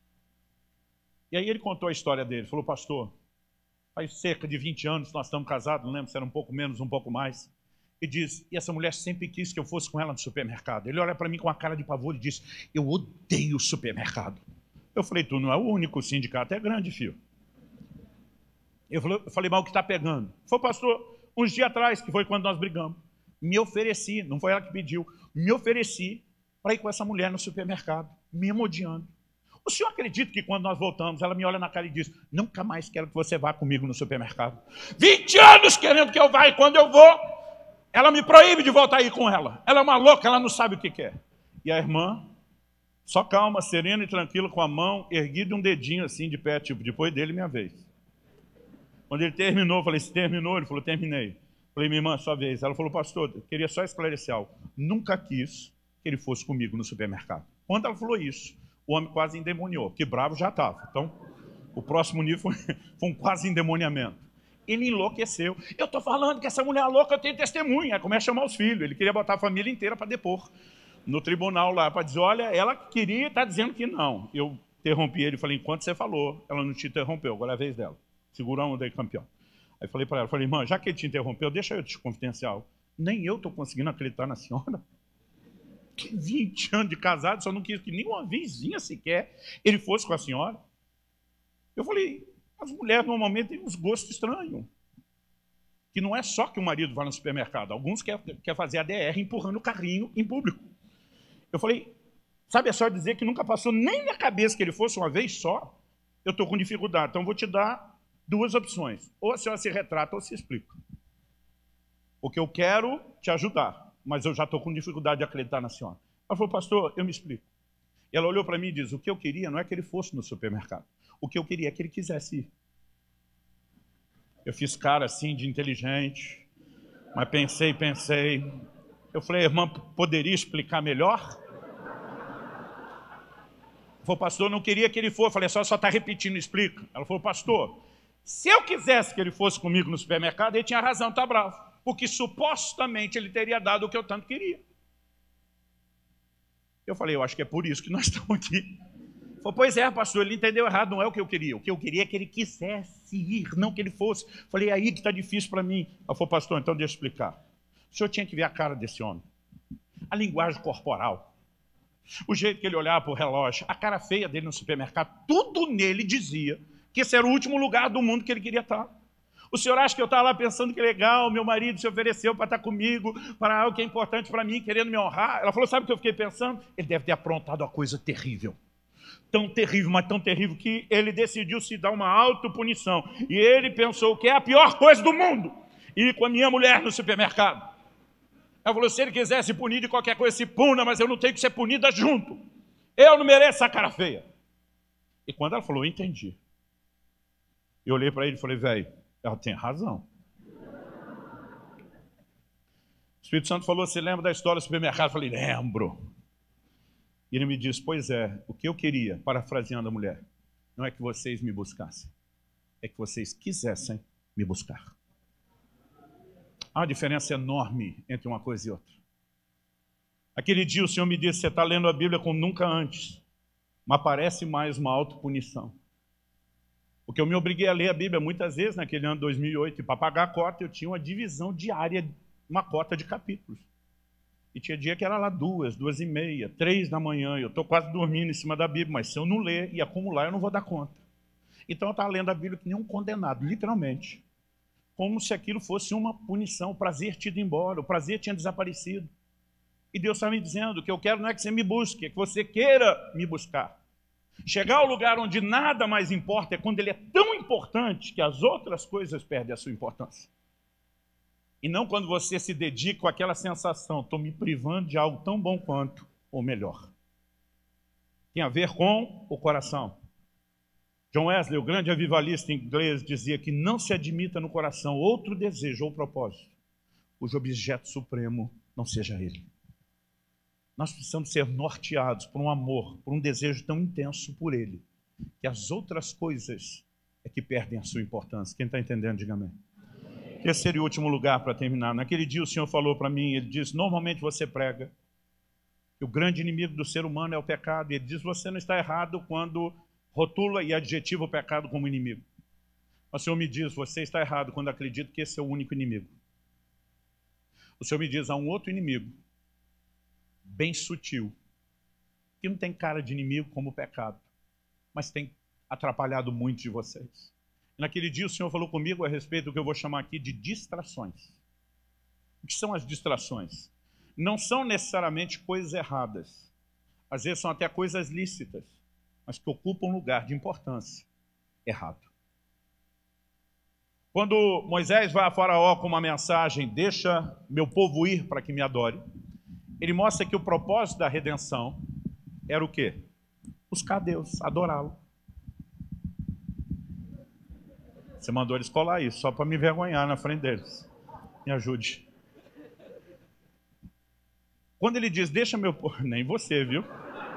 E aí ele contou a história dele, falou, pastor, faz cerca de 20 anos nós estamos casados, não lembro se era um pouco menos, um pouco mais. E diz, e essa mulher sempre quis que eu fosse com ela no supermercado. Ele olha para mim com uma cara de pavor e diz, eu odeio o supermercado. Eu falei, tu não é o único, o sindicato é grande, filho. Eu falei, mas o que está pegando? Foi, pastor, uns dias atrás, que foi quando nós brigamos, me ofereci, não foi ela que pediu, me ofereci para ir com essa mulher no supermercado, mesmo odiando. O senhor acredita que quando nós voltamos, ela me olha na cara e diz, nunca mais quero que você vá comigo no supermercado. 20 anos querendo que eu vá, e quando eu vou, ela me proíbe de voltar a ir com ela. Ela é uma louca, ela não sabe o que quer. E a irmã, só calma, serena e tranquila, com a mão erguida e um dedinho assim de pé, tipo, depois dele, minha vez. Quando ele terminou, eu falei, você terminou? Ele falou, terminei. Falei, minha irmã, sua vez. Ela falou, pastor, eu queria só esclarecer algo. Nunca quis que ele fosse comigo no supermercado. Quando ela falou isso, o homem quase endemoniou, que bravo já estava. Então, o próximo nível foi um quase endemoniamento. Ele enlouqueceu. Eu estou falando que essa mulher é louca, eu tenho testemunha. Começa a chamar os filhos. Ele queria botar a família inteira para depor no tribunal lá, para dizer, olha, ela queria, está dizendo que não. Eu interrompi ele e falei, enquanto você falou, ela não te interrompeu, agora é a vez dela. Segura a onda aí, campeão. Aí falei para ela, falei, irmã, já que ele te interrompeu, deixa eu te confidencial. Nem eu estou conseguindo acreditar na senhora. 20 anos de casado, só não quis que nenhuma vizinha sequer ele fosse com a senhora. Eu falei, as mulheres normalmente têm uns gostos estranhos. Que não é só que o marido vai no supermercado. Alguns querem fazer ADR empurrando o carrinho em público. Eu falei, sabe, é só dizer que nunca passou nem na cabeça que ele fosse uma vez só. Eu estou com dificuldade, então vou te dar duas opções. Ou a senhora se retrata ou se explica. Porque eu quero te ajudar, mas eu já estou com dificuldade de acreditar na senhora. Ela falou, pastor, eu me explico. E ela olhou para mim e disse, o que eu queria não é que ele fosse no supermercado. O que eu queria é que ele quisesse ir. Eu fiz cara assim de inteligente, mas pensei. Eu falei, irmã, poderia explicar melhor? Ela falou, pastor, não queria que ele fosse. Eu falei, só está repetindo, explica. Ela falou, pastor, se eu quisesse que ele fosse comigo no supermercado, ele tinha razão, está bravo. Porque supostamente ele teria dado o que eu tanto queria. Eu falei, eu acho que é por isso que nós estamos aqui. Falei, pois é, pastor, ele entendeu errado, não é o que eu queria. O que eu queria é que ele quisesse ir, não que ele fosse. Falei, é aí que está difícil para mim. Ela falou, pastor, então deixa eu explicar. O senhor tinha que ver a cara desse homem. A linguagem corporal. O jeito que ele olhava para o relógio, a cara feia dele no supermercado, tudo nele dizia que esse era o último lugar do mundo que ele queria estar. O senhor acha que eu estava lá pensando que legal, meu marido se ofereceu para estar comigo, para algo que é importante para mim, querendo me honrar? Ela falou, sabe o que eu fiquei pensando? Ele deve ter aprontado uma coisa terrível. Tão terrível, mas tão terrível, que ele decidiu se dar uma autopunição. E ele pensou que é a pior coisa do mundo, ir com a minha mulher no supermercado. Ela falou, se ele quisesse punir de qualquer coisa, se puna, mas eu não tenho que ser punida junto. Eu não mereço essa cara feia. E quando ela falou, eu entendi. Eu olhei para ele e falei, velho, ela tem razão. O Espírito Santo falou, você lembra da história do supermercado? Eu falei, lembro. E ele me disse, pois é, o que eu queria, parafraseando a mulher, não é que vocês me buscassem, é que vocês quisessem me buscar. Há uma diferença enorme entre uma coisa e outra. Aquele dia o Senhor me disse, você está lendo a Bíblia como nunca antes, mas parece mais uma autopunição. Porque eu me obriguei a ler a Bíblia muitas vezes naquele ano de 2008, e para pagar a cota eu tinha uma divisão diária, uma cota de capítulos. E tinha dia que era lá 2, 2h30, 3 da manhã, eu estou quase dormindo em cima da Bíblia, mas se eu não ler e acumular, eu não vou dar conta. Então eu estava lendo a Bíblia que nem um condenado, literalmente. Como se aquilo fosse uma punição, o prazer tinha ido embora, o prazer tinha desaparecido. E Deus está me dizendo, o que eu quero não é que você me busque, é que você queira me buscar. Chegar ao lugar onde nada mais importa é quando ele é tão importante que as outras coisas perdem a sua importância. E não quando você se dedica com aquela sensação, estou me privando de algo tão bom quanto, ou melhor. Tem a ver com o coração. John Wesley, o grande avivalista inglês, dizia que não se admita no coração outro desejo ou propósito, cujo objeto supremo não seja ele. Nós precisamos ser norteados por um amor, por um desejo tão intenso por ele, que as outras coisas é que perdem a sua importância. Quem está entendendo, diga amém. Terceiro e último lugar para terminar. Naquele dia o Senhor falou para mim, ele disse, normalmente você prega que o grande inimigo do ser humano é o pecado. E ele diz, você não está errado quando rotula e adjetiva o pecado como inimigo. Mas o Senhor me diz, você está errado quando acredita que esse é o único inimigo. O Senhor me diz, há um outro inimigo, bem sutil, que não tem cara de inimigo como o pecado, mas tem atrapalhado muitos de vocês. Naquele dia o Senhor falou comigo a respeito do que eu vou chamar aqui de distrações. O que são as distrações? Não são necessariamente coisas erradas. Às vezes são até coisas lícitas, mas que ocupam um lugar de importância errado. Quando Moisés vai a Faraó com uma mensagem, deixa meu povo ir para que me adore, ele mostra que o propósito da redenção era o quê? Buscar Deus, adorá-lo. Você mandou eles colar isso, só para me envergonhar na frente deles. Me ajude. Quando ele diz, deixa meu povo... Nem você, viu?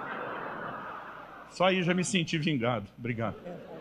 Só aí já me senti vingado. Obrigado.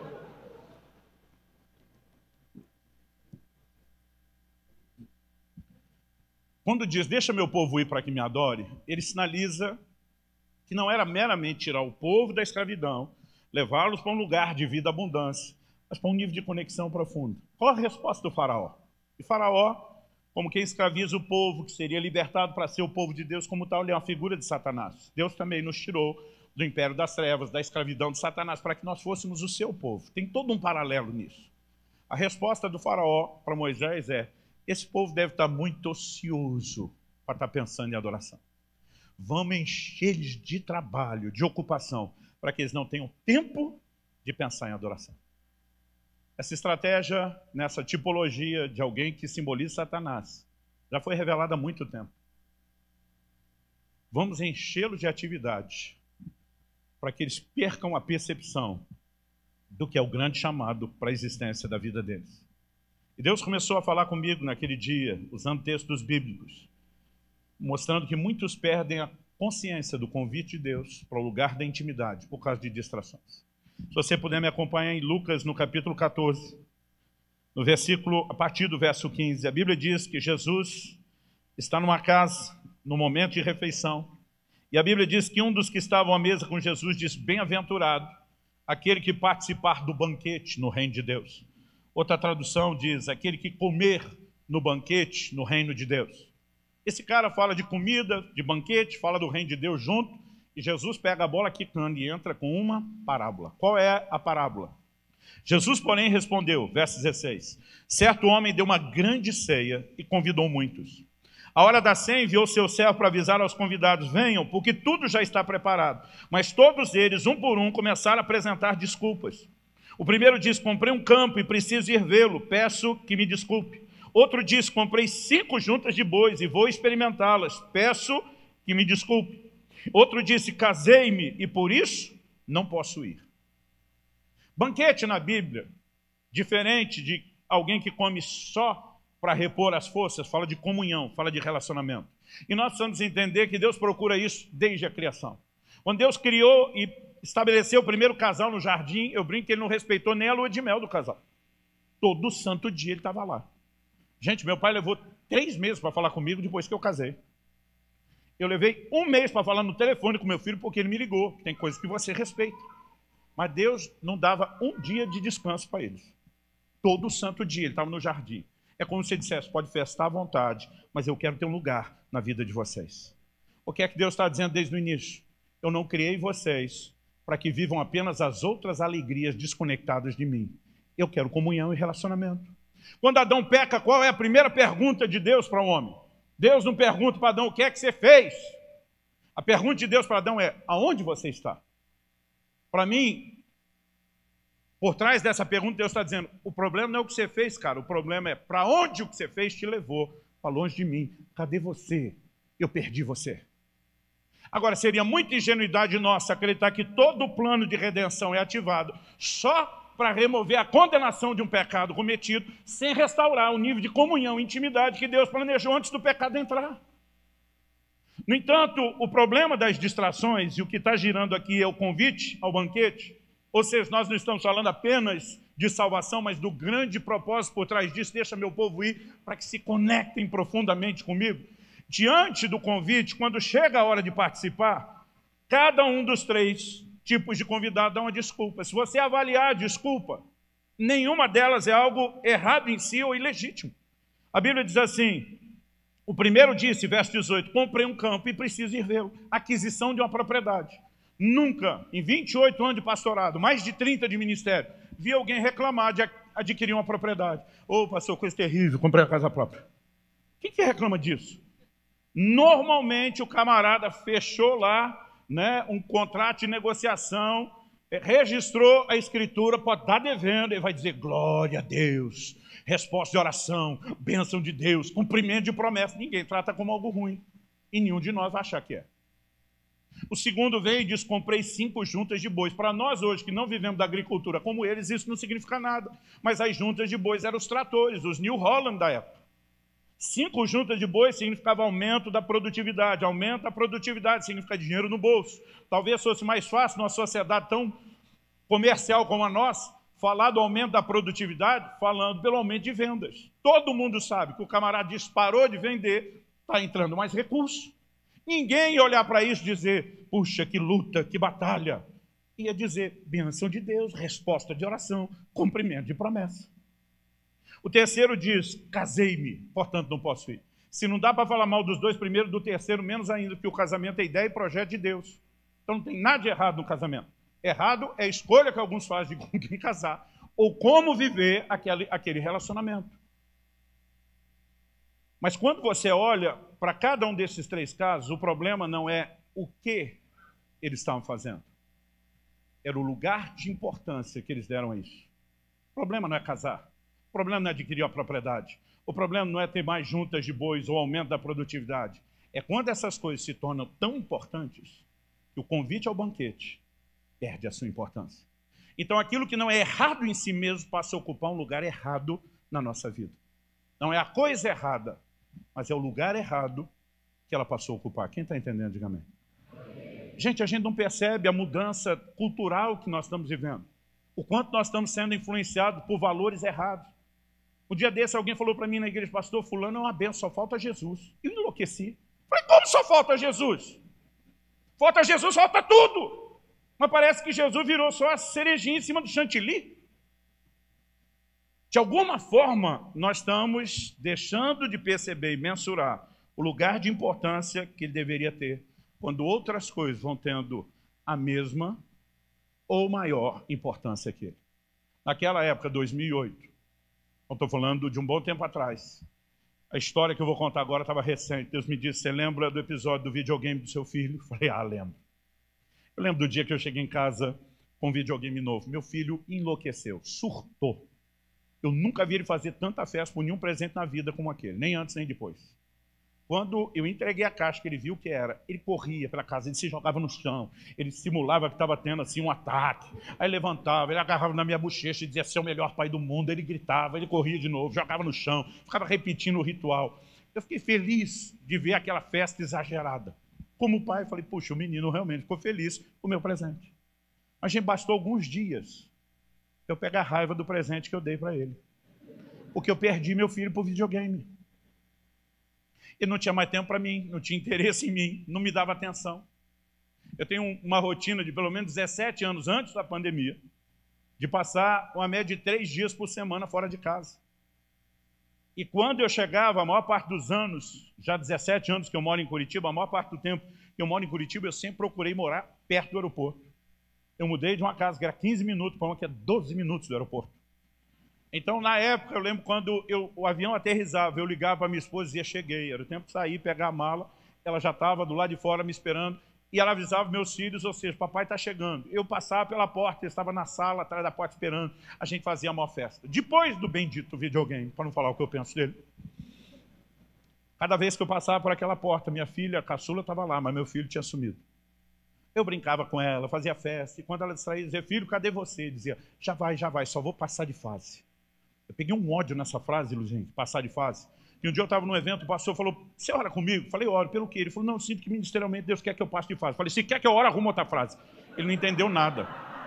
Quando diz, deixa meu povo ir para que me adore, ele sinaliza que não era meramente tirar o povo da escravidão, levá-los para um lugar de vida e abundância, mas para um nível de conexão profundo. Qual a resposta do faraó? E faraó, como quem escraviza o povo, que seria libertado para ser o povo de Deus, como tal, ele é uma figura de Satanás. Deus também nos tirou do império das trevas, da escravidão de Satanás, para que nós fôssemos o seu povo. Tem todo um paralelo nisso. A resposta do faraó para Moisés é, esse povo deve estar muito ocioso para estar pensando em adoração. Vamos encher eles de trabalho, de ocupação, para que eles não tenham tempo de pensar em adoração. Essa estratégia, nessa tipologia de alguém que simboliza Satanás, já foi revelada há muito tempo. Vamos enchê-los de atividade, para que eles percam a percepção do que é o grande chamado para a existência da vida deles. E Deus começou a falar comigo naquele dia, usando textos bíblicos, mostrando que muitos perdem a consciência do convite de Deus para o lugar da intimidade por causa de distrações. Se você puder me acompanhar em Lucas, no capítulo 14, no versículo, a partir do verso 15, a Bíblia diz que Jesus está numa casa, no momento de refeição, e a Bíblia diz que um dos que estavam à mesa com Jesus diz, bem-aventurado aquele que participar do banquete no reino de Deus. Outra tradução diz, aquele que comer no banquete no reino de Deus. Esse cara fala de comida, de banquete, fala do reino de Deus junto, e Jesus pega a bola quicando e entra com uma parábola. Qual é a parábola? Jesus, porém, respondeu, verso 16, certo homem deu uma grande ceia e convidou muitos. A hora da ceia enviou seu servo para avisar aos convidados, venham, porque tudo já está preparado. Mas todos eles, um por um, começaram a apresentar desculpas. O primeiro diz, comprei um campo e preciso ir vê-lo, peço que me desculpe. Outro diz, comprei 5 juntas de bois e vou experimentá-las, peço que me desculpe. Outro disse, casei-me e por isso não posso ir. Banquete na Bíblia, diferente de alguém que come só para repor as forças, fala de comunhão, fala de relacionamento. E nós precisamos entender que Deus procura isso desde a criação. Quando Deus criou e estabeleceu o primeiro casal no jardim, eu brinco que ele não respeitou nem a lua de mel do casal. Todo santo dia ele estava lá. Gente, meu pai levou 3 meses para falar comigo depois que eu casei. Eu levei 1 mês para falar no telefone com meu filho porque ele me ligou. Tem coisas que você respeita. Mas Deus não dava 1 dia de descanso para eles. Todo santo dia ele estava no jardim. É como se ele dissesse, pode festar à vontade, mas eu quero ter um lugar na vida de vocês. O que é que Deus está dizendo desde o início? Eu não criei vocês para que vivam apenas as outras alegrias desconectadas de mim. Eu quero comunhão e relacionamento. Quando Adão peca, qual é a primeira pergunta de Deus para o homem? Deus não pergunta para Adão, o que é que você fez? A pergunta de Deus para Adão é, aonde você está? Para mim, por trás dessa pergunta, Deus está dizendo, o problema não é o que você fez, cara, o problema é para onde o que você fez te levou, para longe de mim. Cadê você? Eu perdi você. Agora, seria muita ingenuidade nossa acreditar que todo o plano de redenção é ativado só para remover a condenação de um pecado cometido, sem restaurar o nível de comunhão e intimidade que Deus planejou antes do pecado entrar. No entanto, o problema das distrações, e o que está girando aqui é o convite ao banquete, ou seja, nós não estamos falando apenas de salvação, mas do grande propósito por trás disso, deixa meu povo ir para que se conectem profundamente comigo. Diante do convite, quando chega a hora de participar, cada um dos 3 tipos de convidado dá uma desculpa. Se você avaliar a desculpa, nenhuma delas é algo errado em si ou ilegítimo. A Bíblia diz assim, o primeiro disse, verso 18, comprei um campo e preciso ir vê-lo. Aquisição de uma propriedade. Nunca, em 28 anos de pastorado, mais de 30 de ministério, vi alguém reclamar de adquirir uma propriedade. Ô, pastor, coisa terrível, comprei a casa própria. Quem que reclama disso? Normalmente o camarada fechou lá, né, um contrato de negociação, registrou a escritura, pode estar devendo, ele vai dizer glória a Deus, resposta de oração, bênção de Deus, cumprimento de promessa. Ninguém trata como algo ruim e nenhum de nós vai achar que é. O segundo veio e diz, comprei 5 juntas de bois. Para nós hoje, que não vivemos da agricultura como eles, isso não significa nada. Mas as juntas de bois eram os tratores, os New Holland da época. 5 juntas de bois significava aumento da produtividade. Aumento da produtividade significa dinheiro no bolso. Talvez fosse mais fácil numa sociedade tão comercial como a nossa, falar do aumento da produtividade, falando pelo aumento de vendas. Todo mundo sabe que o camarada disparou de vender, está entrando mais recurso. Ninguém ia olhar para isso e dizer, puxa, que luta, que batalha. Ia dizer, bênção de Deus, resposta de oração, cumprimento de promessa. O terceiro diz, casei-me, portanto não posso ir. Se não dá para falar mal dos dois primeiros, do terceiro menos ainda, porque o casamento é ideia e projeto de Deus. Então não tem nada de errado no casamento. Errado é a escolha que alguns fazem de com quem casar, ou como viver aquele relacionamento. Mas quando você olha para cada um desses 3 casos, o problema não é o que eles estavam fazendo. Era o lugar de importância que eles deram a isso. O problema não é casar. O problema não é adquirir a propriedade. O problema não é ter mais juntas de bois ou aumento da produtividade. É quando essas coisas se tornam tão importantes que o convite ao banquete perde a sua importância. Então aquilo que não é errado em si mesmo passa a ocupar um lugar errado na nossa vida. Não é a coisa errada, mas é o lugar errado que ela passou a ocupar. Quem está entendendo, diga amém. Gente, a gente não percebe a mudança cultural que nós estamos vivendo. O quanto nós estamos sendo influenciados por valores errados. Um dia desse alguém falou para mim na igreja, pastor, fulano é uma benção, só falta Jesus. Eu enlouqueci. Falei, como só falta Jesus? Falta Jesus, falta tudo. Mas parece que Jesus virou só a cerejinha em cima do chantilly. De alguma forma, nós estamos deixando de perceber e mensurar o lugar de importância que ele deveria ter, quando outras coisas vão tendo a mesma ou maior importância que ele. Naquela época, 2008, eu estou falando de um bom tempo atrás, a história que eu vou contar agora estava recente. Deus me disse, você lembra do episódio do videogame do seu filho? Eu falei, lembro. Eu lembro do dia que eu cheguei em casa com um videogame novo. Meu filho enlouqueceu, surtou. Eu nunca vi ele fazer tanta festa por nenhum presente na vida como aquele, nem antes nem depois. Quando eu entreguei a caixa que ele viu que era, ele corria pela casa, ele se jogava no chão, ele simulava que estava tendo assim um ataque, aí levantava, ele agarrava na minha bochecha e dizia, "Você é o melhor pai do mundo", ele gritava, ele corria de novo, jogava no chão, ficava repetindo o ritual. Eu fiquei feliz de ver aquela festa exagerada. Como pai, falei, puxa, o menino realmente ficou feliz com o meu presente. Mas gente, bastou alguns dias eu pegar a raiva do presente que eu dei para ele. Porque eu perdi meu filho por videogame. Ele não tinha mais tempo para mim, não tinha interesse em mim, não me dava atenção. Eu tenho uma rotina de pelo menos 17 anos antes da pandemia, de passar uma média de 3 dias por semana fora de casa. E quando eu chegava, a maior parte dos anos, já 17 anos que eu moro em Curitiba, a maior parte do tempo que eu moro em Curitiba, eu sempre procurei morar perto do aeroporto. Eu mudei de uma casa que era 15 minutos para uma que é 12 minutos do aeroporto. Então, na época, eu lembro quando o avião aterrissava, eu ligava para minha esposa e dizia, cheguei. Era o tempo de sair, pegar a mala, ela já estava do lado de fora me esperando, e ela avisava meus filhos, ou seja, papai está chegando. Eu passava pela porta, ele estava na sala, atrás da porta esperando, a gente fazia a maior festa. Depois do bendito videogame, para não falar o que eu penso dele, cada vez que eu passava por aquela porta, minha filha, a caçula, estava lá, mas meu filho tinha sumido. Eu brincava com ela, fazia festa, e quando ela distraía, dizia, filho, cadê você? Ele dizia, já vai, só vou passar de fase. Eu peguei um ódio nessa frase, gente, passar de fase. E um dia eu estava num evento, o pastor falou, você ora comigo? Falei, oro, pelo quê? Ele falou, não, sinto que ministerialmente Deus quer que eu passe de fase. Falei, se quer que eu ore, arruma outra frase. Ele não entendeu nada.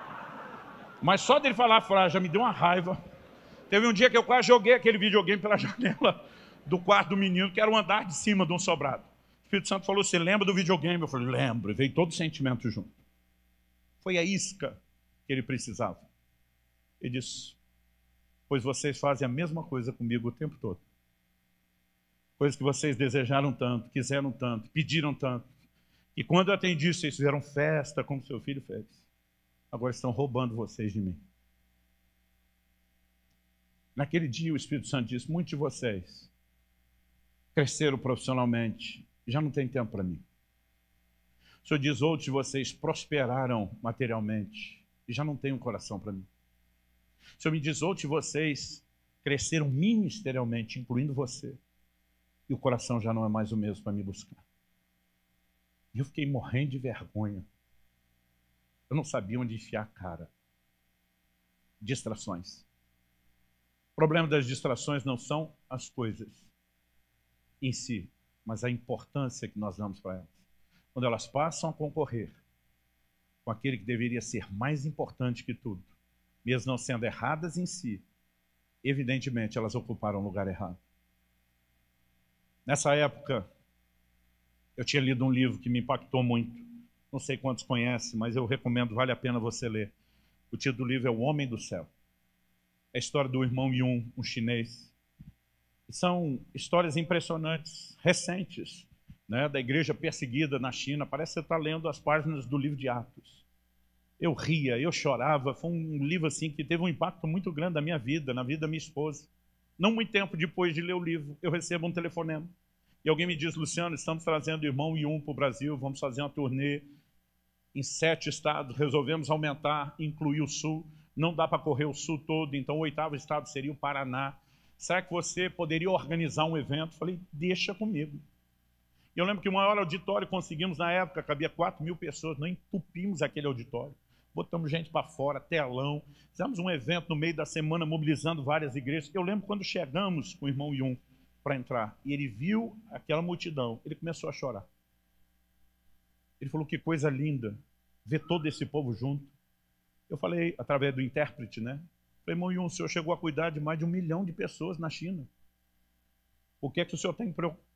Mas só dele falar a frase já me deu uma raiva. Teve um dia que eu quase joguei aquele videogame pela janela do quarto do menino, que era um andar de cima de um sobrado. O Espírito Santo falou, você lembra do videogame? Eu falei, lembro. E veio todo o sentimento junto. Foi a isca que ele precisava. Ele disse, pois vocês fazem a mesma coisa comigo o tempo todo. Coisas que vocês desejaram tanto, quiseram tanto, pediram tanto. E quando eu atendi, vocês fizeram festa como seu filho fez. Agora estão roubando vocês de mim. Naquele dia o Espírito Santo disse, muitos de vocês cresceram profissionalmente, já não tem tempo para mim. O Senhor diz, outros de vocês prosperaram materialmente e já não tem um coração para mim. O Senhor me diz, outros de vocês cresceram ministerialmente, incluindo você, e o coração já não é mais o mesmo para me buscar. E eu fiquei morrendo de vergonha. Eu não sabia onde enfiar a cara. Distrações. O problema das distrações não são as coisas em si, mas a importância que nós damos para elas. Quando elas passam a concorrer com aquele que deveria ser mais importante que tudo, mesmo não sendo erradas em si, evidentemente elas ocuparam o lugar errado. Nessa época, eu tinha lido um livro que me impactou muito. Não sei quantos conhecem, mas eu recomendo, vale a pena você ler. O título do livro é O Homem do Céu. É a história do irmão Yun, um chinês. E são histórias impressionantes, recentes, né, da igreja perseguida na China. Parece que você está lendo as páginas do livro de Atos. Eu ria, eu chorava. Foi um livro assim que teve um impacto muito grande na minha vida, na vida da minha esposa. Não muito tempo depois de ler o livro, eu recebo um telefonema. E alguém me diz, Luciano, estamos trazendo o irmão Yun para o Brasil, vamos fazer uma turnê em 7 estados, resolvemos aumentar, incluir o Sul. Não dá para correr o Sul todo, então o 8º estado seria o Paraná. Será que você poderia organizar um evento? Falei, deixa comigo. E eu lembro que o maior auditório conseguimos na época, cabia 4.000 pessoas, nós entupimos aquele auditório. Botamos gente para fora, telão, fizemos um evento no meio da semana, mobilizando várias igrejas. Eu lembro quando chegamos com o irmão Yun para entrar, e ele viu aquela multidão, ele começou a chorar. Ele falou, que coisa linda, ver todo esse povo junto. Eu falei, através do intérprete, né? Falei, irmão Yun, o senhor chegou a cuidar de mais de 1 milhão de pessoas na China. O que é que o senhor tem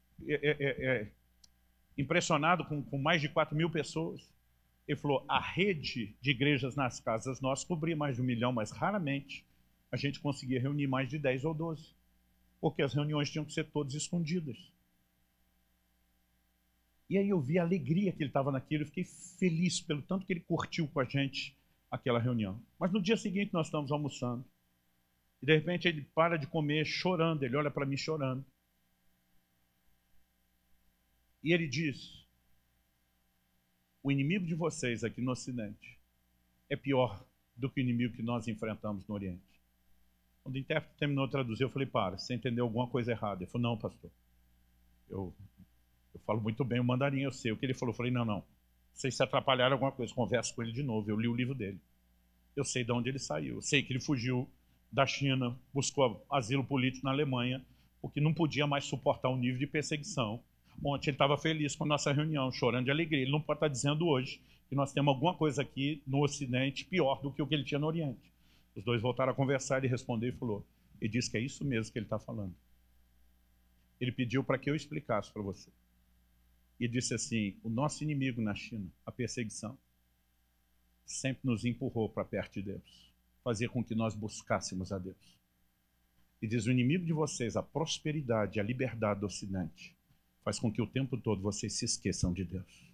impressionado com mais de 4.000 pessoas? Ele falou, a rede de igrejas nas casas nossas cobria mais de 1 milhão, mas raramente a gente conseguia reunir mais de 10 ou 12. Porque as reuniões tinham que ser todas escondidas. E aí eu vi a alegria que ele estava naquilo, eu fiquei feliz pelo tanto que ele curtiu com a gente aquela reunião. Mas no dia seguinte nós estamos almoçando, e de repente ele para de comer chorando, ele olha para mim chorando. E ele diz, o inimigo de vocês aqui no Ocidente é pior do que o inimigo que nós enfrentamos no Oriente. Quando o intérprete terminou de traduzir, eu falei, para, você entendeu alguma coisa errada? Ele falou, não, pastor, eu falo muito bem o mandarim, eu sei. O que ele falou, eu falei, não, vocês se atrapalharam alguma coisa, converso com ele de novo, eu li o livro dele. Eu sei de onde ele saiu, eu sei que ele fugiu da China, buscou asilo político na Alemanha, porque não podia mais suportar o nível de perseguição. Ontem ele estava feliz com a nossa reunião, chorando de alegria. Ele não pode estar dizendo hoje que nós temos alguma coisa aqui no Ocidente pior do que o que ele tinha no Oriente. Os dois voltaram a conversar, ele respondeu e falou, ele disse que é isso mesmo que ele está falando. Ele pediu para que eu explicasse para você. E disse assim, o nosso inimigo na China, a perseguição, sempre nos empurrou para perto de Deus, fazia com que nós buscássemos a Deus. E diz, o inimigo de vocês, a prosperidade, a liberdade do Ocidente, faz com que o tempo todo vocês se esqueçam de Deus.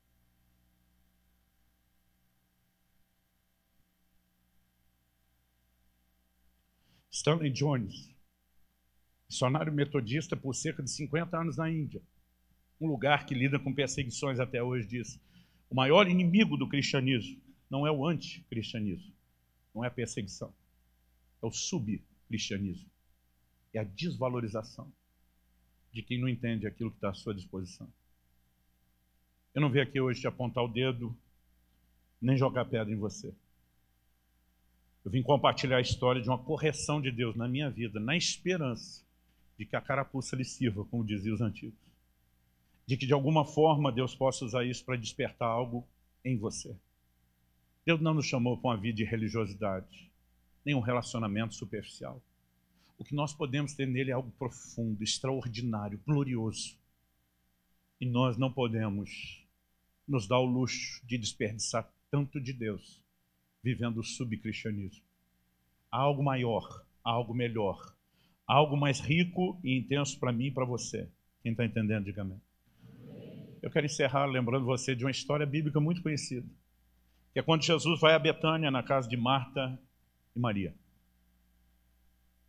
Stanley Jones, missionário metodista por cerca de 50 anos na Índia, um lugar que lida com perseguições até hoje, diz, o maior inimigo do cristianismo não é o anticristianismo, não é a perseguição, é o subcristianismo, é a desvalorização de quem não entende aquilo que está à sua disposição. Eu não venho aqui hoje te apontar o dedo, nem jogar pedra em você. Eu vim compartilhar a história de uma correção de Deus na minha vida, na esperança de que a carapuça lhe sirva, como diziam os antigos. De que de alguma forma Deus possa usar isso para despertar algo em você. Deus não nos chamou para uma vida de religiosidade, nem um relacionamento superficial. O que nós podemos ter nele é algo profundo, extraordinário, glorioso. E nós não podemos nos dar o luxo de desperdiçar tanto de Deus vivendo o subcristianismo. Há algo maior, há algo melhor, há algo mais rico e intenso para mim e para você. Quem está entendendo, diga amém. Eu quero encerrar lembrando você de uma história bíblica muito conhecida, que é quando Jesus vai a Betânia, na casa de Marta e Maria.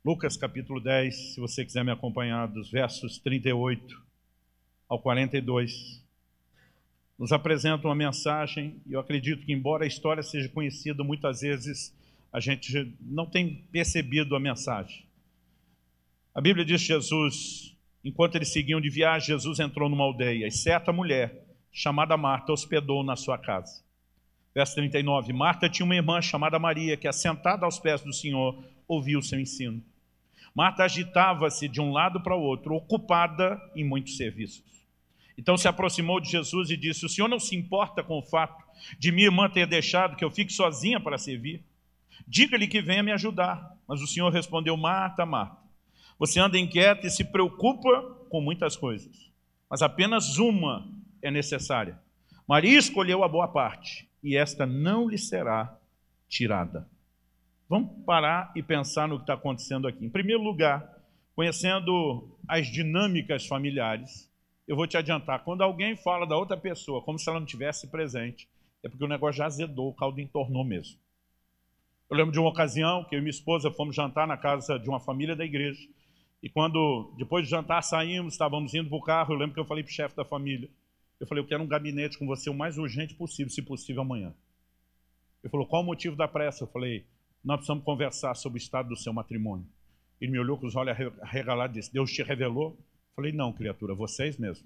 Lucas capítulo 10, se você quiser me acompanhar, dos versos 38 ao 42, nos apresenta uma mensagem, e eu acredito que, embora a história seja conhecida, muitas vezes a gente não tem percebido a mensagem. A Bíblia diz que Jesus, enquanto eles seguiam de viagem, Jesus entrou numa aldeia, e certa mulher, chamada Marta, hospedou na sua casa. Verso 39, Marta tinha uma irmã chamada Maria, que, assentada aos pés do Senhor, ouvia o seu ensino. Marta agitava-se de um lado para o outro, ocupada em muitos serviços. Então se aproximou de Jesus e disse: o Senhor não se importa com o fato de minha irmã ter deixado que eu fique sozinha para servir? Diga-lhe que venha me ajudar. Mas o Senhor respondeu: Marta, Marta, você anda inquieta e se preocupa com muitas coisas, mas apenas uma é necessária. Maria escolheu a boa parte, e esta não lhe será tirada. Vamos parar e pensar no que está acontecendo aqui. Em primeiro lugar, conhecendo as dinâmicas familiares, eu vou te adiantar, quando alguém fala da outra pessoa como se ela não tivesse presente, é porque o negócio já azedou, o caldo entornou mesmo. Eu lembro de uma ocasião que eu e minha esposa fomos jantar na casa de uma família da igreja, e quando, depois de jantar, saímos, estávamos indo para o carro, eu lembro que eu falei para o chefe da família, eu falei: eu quero um gabinete com você o mais urgente possível, se possível amanhã. Ele falou: qual o motivo da pressa? Eu falei: nós precisamos conversar sobre o estado do seu matrimônio. Ele me olhou com os olhos arregalados e disse: Deus te revelou? Eu falei: não, criatura, vocês mesmo.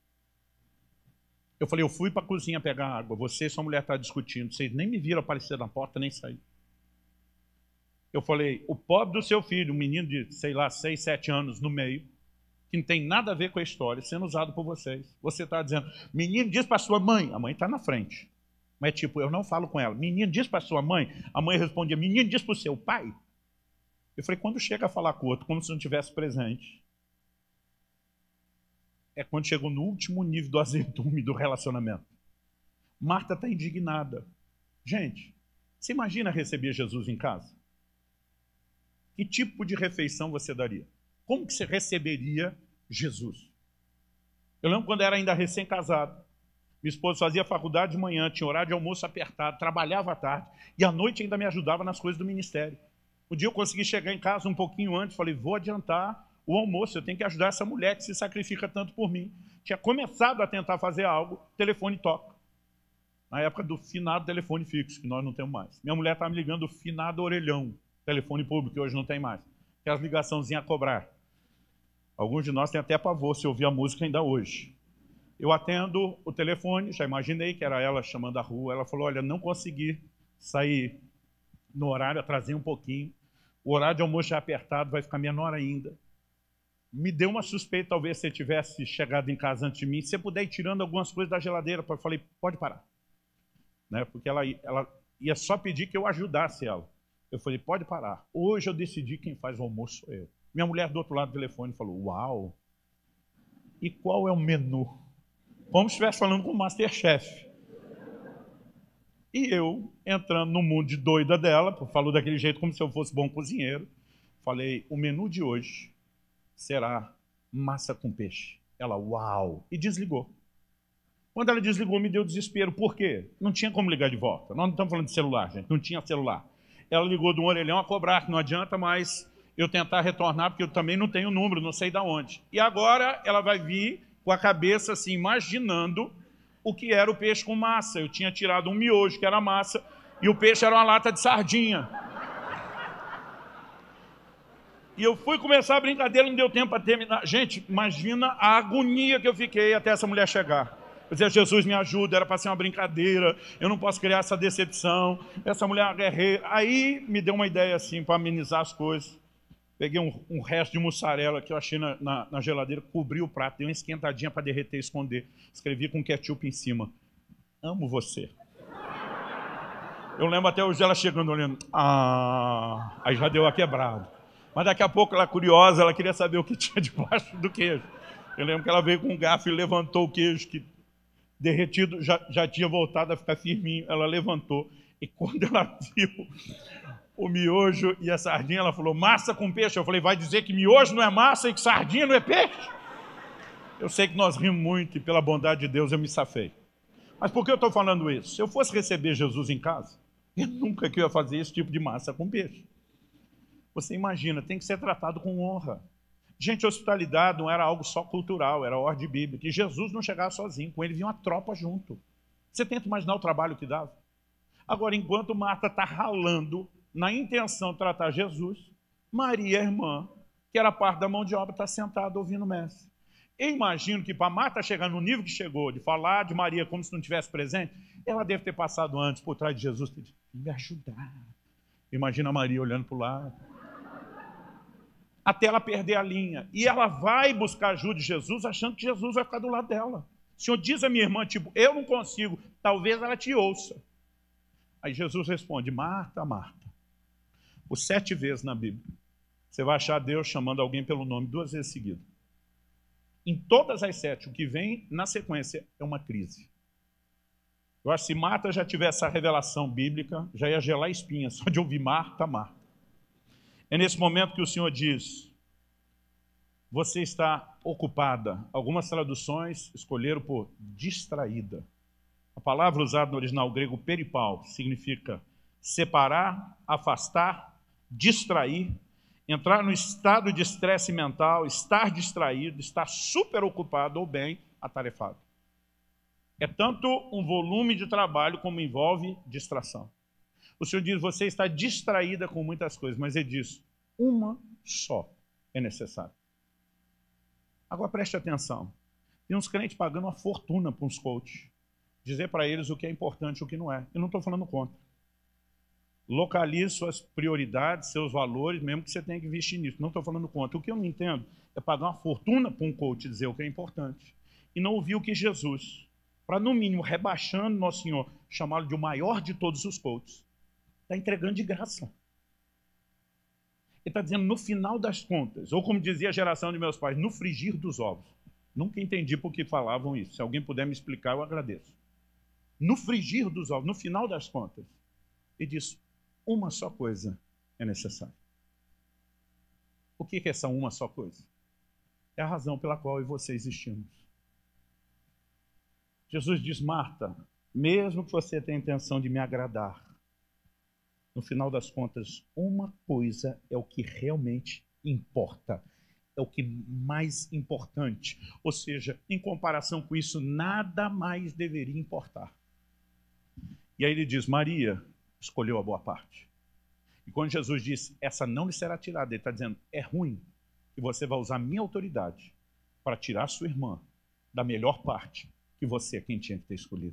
Eu falei: eu fui para a cozinha pegar água, você e sua mulher estão discutindo, vocês nem me viram aparecer na porta, nem sair. Eu falei: o pobre do seu filho, um menino de, sei lá, 6, 7 anos no meio, que não tem nada a ver com a história, sendo usado por vocês. Você está dizendo: menino, diz para sua mãe. A mãe está na frente. Mas tipo, eu não falo com ela. Menino, diz para sua mãe. A mãe respondia: menino, diz para o seu pai. Eu falei: quando chega a falar com o outro, como se não estivesse presente, é quando chegou no último nível do azedume do relacionamento. Marta está indignada. Gente, você imagina receber Jesus em casa? Que tipo de refeição você daria? Como que você receberia Jesus? Eu lembro quando era ainda recém-casado. Minha esposa fazia faculdade de manhã, tinha horário de almoço apertado, trabalhava à tarde, e à noite ainda me ajudava nas coisas do ministério. Um dia eu consegui chegar em casa um pouquinho antes, falei: vou adiantar o almoço, eu tenho que ajudar essa mulher que se sacrifica tanto por mim. Tinha começado a tentar fazer algo, o telefone toca. Na época do finado telefone fixo, que nós não temos mais. Minha mulher estava me ligando do finado orelhão, telefone público, que hoje não tem mais. Aquelas ligaçãozinhas a cobrar. Alguns de nós têm até pavor se ouvir a música ainda hoje. Eu atendo o telefone, já imaginei que era ela chamando a rua. Ela falou: olha, não consegui sair no horário, atrasei um pouquinho. O horário de almoço já é apertado, vai ficar menor ainda. Me deu uma suspeita, talvez você tivesse chegado em casa antes de mim. Se você puder ir tirando algumas coisas da geladeira, eu falei: pode parar. Né? Porque ela ia só pedir que eu ajudasse ela. Eu falei: pode parar. Hoje eu decidi quem faz o almoço sou eu. Minha mulher do outro lado do telefone falou: uau, e qual é o menu? Como se estivesse falando com o Masterchef. E eu, entrando no mundo de doida dela, falou daquele jeito como se eu fosse bom cozinheiro, falei: o menu de hoje será massa com peixe. Ela: uau! E desligou. Quando ela desligou, me deu desespero. Por quê? Não tinha como ligar de volta. Nós não estamos falando de celular, gente. Não tinha celular. Ela ligou de um orelhão a cobrar, que não adianta mais eu tentar retornar, porque eu também não tenho número, não sei de onde. E agora ela vai vir com a cabeça assim, imaginando o que era o peixe com massa. Eu tinha tirado um miojo, que era massa, e o peixe era uma lata de sardinha. E eu fui começar a brincadeira, não deu tempo para terminar. Gente, imagina a agonia que eu fiquei até essa mulher chegar. Eu dizia: Jesus, me ajuda, era para ser uma brincadeira, eu não posso criar essa decepção, essa mulher é uma guerreira. Aí me deu uma ideia assim, para amenizar as coisas. Peguei um resto de mussarela que eu achei na geladeira, cobri o prato, dei uma esquentadinha para derreter e esconder. Escrevi com ketchup em cima: amo você. Eu lembro até hoje ela chegando olhando. Aí já deu a quebrada. Mas daqui a pouco ela, curiosa, ela queria saber o que tinha debaixo do queijo. Eu lembro que ela veio com um garfo e levantou o queijo, que derretido já tinha voltado a ficar firminho. Ela levantou, e quando ela viu o miojo e a sardinha, ela falou: massa com peixe. Eu falei: vai dizer que miojo não é massa e que sardinha não é peixe? Eu sei que nós rimos muito e pela bondade de Deus eu me safei. Mas por que eu estou falando isso? Se eu fosse receber Jesus em casa, eu nunca que eu ia fazer esse tipo de massa com peixe. Você imagina, tem que ser tratado com honra. Gente, hospitalidade não era algo só cultural, era ordem bíblica. E Jesus não chegava sozinho, com ele vinha uma tropa junto. Você tenta imaginar o trabalho que dava? Agora, enquanto Marta está ralando na intenção de tratar Jesus, Maria, a irmã, que era parte da mão de obra, está sentada ouvindo o mestre. Eu imagino que para Marta chegar no nível que chegou, de falar de Maria como se não tivesse presente, ela deve ter passado antes por trás de Jesus e dito, me ajudar. Imagina a Maria olhando para o lado. Até ela perder a linha. E ela vai buscar ajuda de Jesus, achando que Jesus vai ficar do lado dela. O Senhor diz à minha irmã, tipo, eu não consigo, talvez ela te ouça. Aí Jesus responde, Marta, Marta. Por 7 vezes na Bíblia, você vai achar Deus chamando alguém pelo nome 2 vezes seguidas. Em todas as 7, o que vem na sequência é uma crise. Eu acho que se Marta já tivesse essa revelação bíblica, já ia gelar a espinha, só de ouvir Marta, Marta. É nesse momento que o Senhor diz, você está ocupada. Algumas traduções escolheram por distraída. A palavra usada no original grego, peripau, significa separar, afastar, distrair, entrar no estado de estresse mental, estar distraído, estar super ocupado ou bem atarefado. É tanto um volume de trabalho como envolve distração. O Senhor diz, você está distraída com muitas coisas, mas Ele diz, uma só é necessária. Agora preste atenção. Tem uns crentes pagando uma fortuna para uns coaches. Dizer para eles o que é importante e o que não é. Eu não estou falando contra. Localize suas prioridades, seus valores, mesmo que você tenha que investir nisso. Não estou falando contra. O que eu não entendo é pagar uma fortuna para um coach dizer o que é importante e não ouvir o que Jesus, para no mínimo, rebaixando Nosso Senhor, chamá-lo de o maior de todos os coaches, está entregando de graça. Ele está dizendo, no final das contas, ou como dizia a geração de meus pais, no frigir dos ovos. Nunca entendi por que falavam isso. Se alguém puder me explicar, eu agradeço. No frigir dos ovos, no final das contas, ele diz, uma só coisa é necessária. O que é essa uma só coisa? É a razão pela qual eu e você existimos. Jesus diz, Marta, mesmo que você tenha a intenção de me agradar, no final das contas, uma coisa é o que realmente importa. É o que mais importante. Ou seja, em comparação com isso, nada mais deveria importar. E aí ele diz, Maria escolheu a boa parte. E quando Jesus diz, essa não lhe será tirada, ele está dizendo, é ruim que você vai usar a minha autoridade para tirar a sua irmã da melhor parte que você é quem tinha que ter escolhido.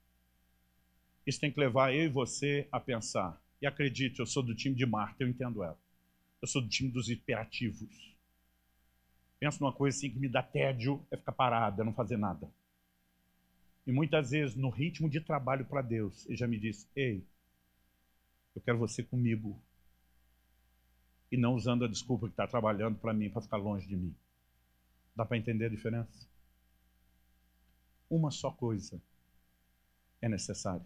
Isso tem que levar eu e você a pensar. E acredite, eu sou do time de Marta, eu entendo ela. Eu sou do time dos hiperativos. Penso numa coisa assim que me dá tédio, é ficar parada, não fazer nada. E muitas vezes, no ritmo de trabalho para Deus, ele já me disse, ei, eu quero você comigo. E não usando a desculpa que está trabalhando para mim, para ficar longe de mim. Dá para entender a diferença? Uma só coisa é necessária.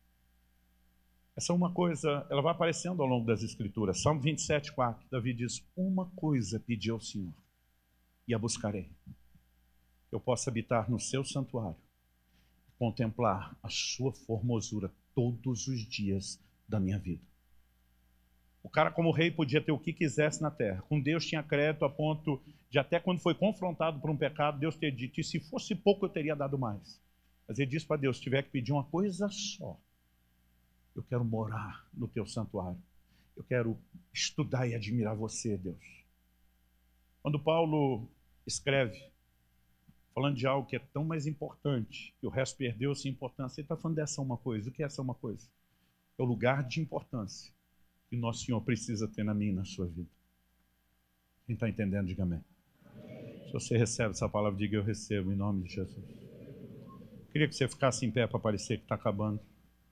Essa uma coisa, ela vai aparecendo ao longo das Escrituras. Salmo 27, 4, Davi diz, uma coisa pedi ao Senhor, e a buscarei. Eu posso habitar no seu santuário, contemplar a sua formosura todos os dias da minha vida. O cara como rei podia ter o que quisesse na terra. Com Deus tinha crédito a ponto de até quando foi confrontado por um pecado, Deus ter dito, e se fosse pouco eu teria dado mais. Mas ele disse para Deus, se tiver que pedir uma coisa só, eu quero morar no teu santuário. Eu quero estudar e admirar você, Deus. Quando Paulo escreve, falando de algo que é tão mais importante, que o resto perdeu sua importância, ele está falando dessa uma coisa. O que é essa uma coisa? É o lugar de importância que Nosso Senhor precisa ter na minha e na sua vida. Quem está entendendo, diga amém. Se você recebe essa palavra, diga eu recebo, em nome de Jesus. Queria que você ficasse em pé para parecer que está acabando.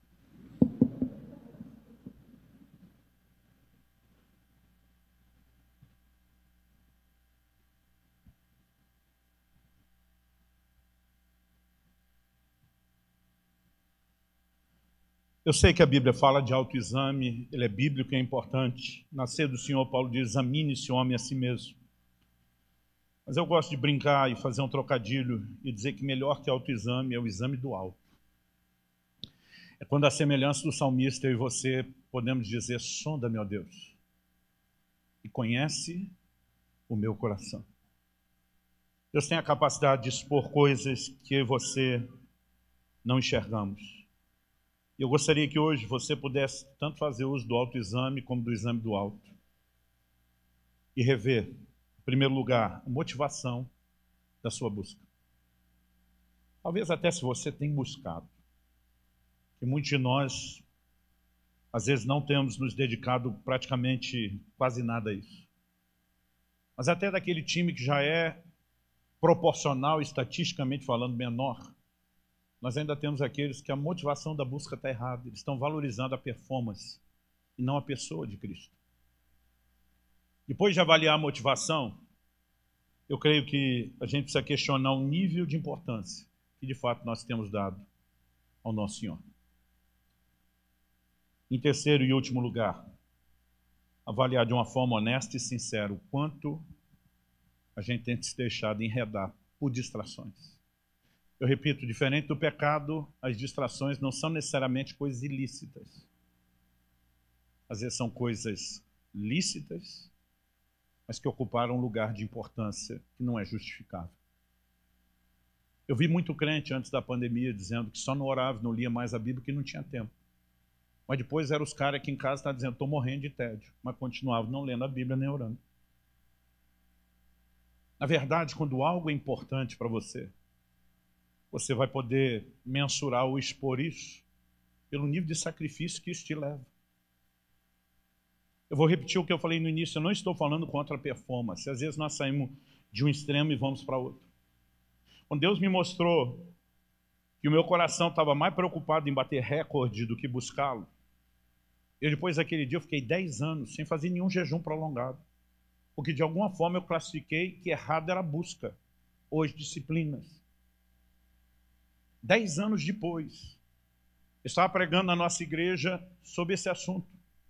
Eu sei que a Bíblia fala de autoexame, ele é bíblico e é importante. Nascer do Senhor, Paulo diz, examine esse homem a si mesmo. Mas eu gosto de brincar e fazer um trocadilho e dizer que melhor que autoexame é o exame do alto. É quando a semelhança do salmista, eu e você podemos dizer, sonda-me, ó Deus. e conhece o meu coração. Deus tem a capacidade de expor coisas que eu e você não enxergamos. E eu gostaria que hoje você pudesse tanto fazer uso do autoexame como do exame do alto. E rever, em primeiro lugar, a motivação da sua busca. Talvez até se você tem buscado. Que muitos de nós, às vezes, não temos nos dedicado praticamente quase nada a isso. Mas até daquele time que já é proporcional, estatisticamente falando, menor, nós ainda temos aqueles que a motivação da busca está errada. Eles estão valorizando a performance e não a pessoa de Cristo. Depois de avaliar a motivação, eu creio que a gente precisa questionar o nível de importância que de fato nós temos dado ao nosso Senhor. Em terceiro e último lugar, avaliar de uma forma honesta e sincera o quanto a gente tem se deixado enredar por distrações. Eu repito, diferente do pecado, as distrações não são necessariamente coisas ilícitas. Às vezes são coisas lícitas, mas que ocuparam um lugar de importância que não é justificável. Eu vi muito crente antes da pandemia dizendo que só não orava, não lia mais a Bíblia porque não tinha tempo. Mas depois eram os caras aqui em casa que estavam dizendo, estou morrendo de tédio, mas continuavam não lendo a Bíblia nem orando. Na verdade, quando algo é importante para você, você vai poder mensurar ou expor isso pelo nível de sacrifício que isso te leva. Eu vou repetir o que eu falei no início, eu não estou falando contra a performance. Às vezes nós saímos de um extremo e vamos para outro. Quando Deus me mostrou que o meu coração estava mais preocupado em bater recorde do que buscá-lo, eu depois daquele dia eu fiquei 10 anos sem fazer nenhum jejum prolongado. Porque de alguma forma eu classifiquei que errado era a busca, ou as disciplinas. 10 anos depois, eu estava pregando na nossa igreja sobre esse assunto.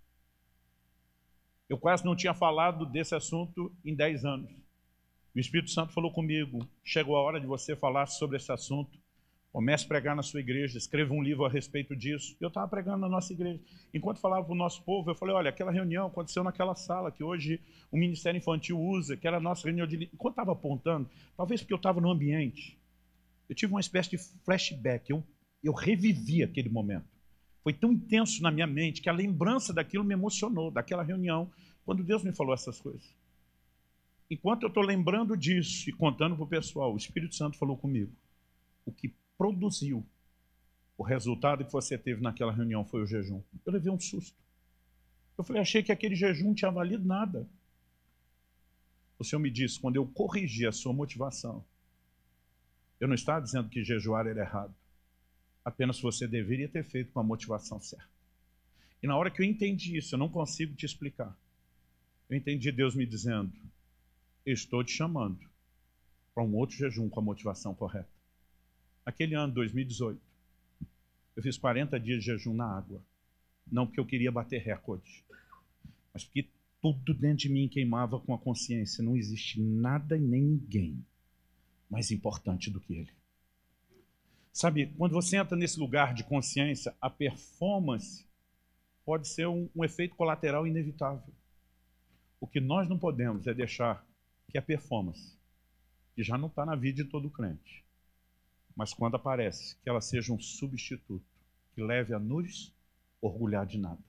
Eu quase não tinha falado desse assunto em 10 anos. O Espírito Santo falou comigo, chegou a hora de você falar sobre esse assunto, comece a pregar na sua igreja, escreva um livro a respeito disso. Eu estava pregando na nossa igreja. Enquanto falava para o nosso povo, eu falei, olha, aquela reunião aconteceu naquela sala que hoje o Ministério Infantil usa, que era a nossa reunião de... Enquanto estava apontando, talvez porque eu estava no ambiente, eu tive uma espécie de flashback, eu revivi aquele momento. Foi tão intenso na minha mente que a lembrança daquilo me emocionou, daquela reunião, quando Deus me falou essas coisas. Enquanto eu estou lembrando disso e contando para o pessoal, o Espírito Santo falou comigo. O que produziu o resultado que você teve naquela reunião foi o jejum. Eu levei um susto. Eu falei, achei que aquele jejum não tinha valido nada. O Senhor me disse, quando eu corrigi a sua motivação, eu não estava dizendo que jejuar era errado. Apenas você deveria ter feito com a motivação certa. E na hora que eu entendi isso, eu não consigo te explicar. Eu entendi Deus me dizendo, eu estou te chamando para um outro jejum com a motivação correta. Aquele ano, 2018, eu fiz 40 dias de jejum na água. Não porque eu queria bater recorde, mas porque tudo dentro de mim queimava com a consciência. Não existe nada e nem ninguém mais importante do que ele. Sabe, quando você entra nesse lugar de consciência, a performance pode ser um efeito colateral inevitável. O que nós não podemos é deixar que a performance, que já não está na vida de todo crente, mas quando aparece, que ela seja um substituto, que leve a nos orgulhar de nada.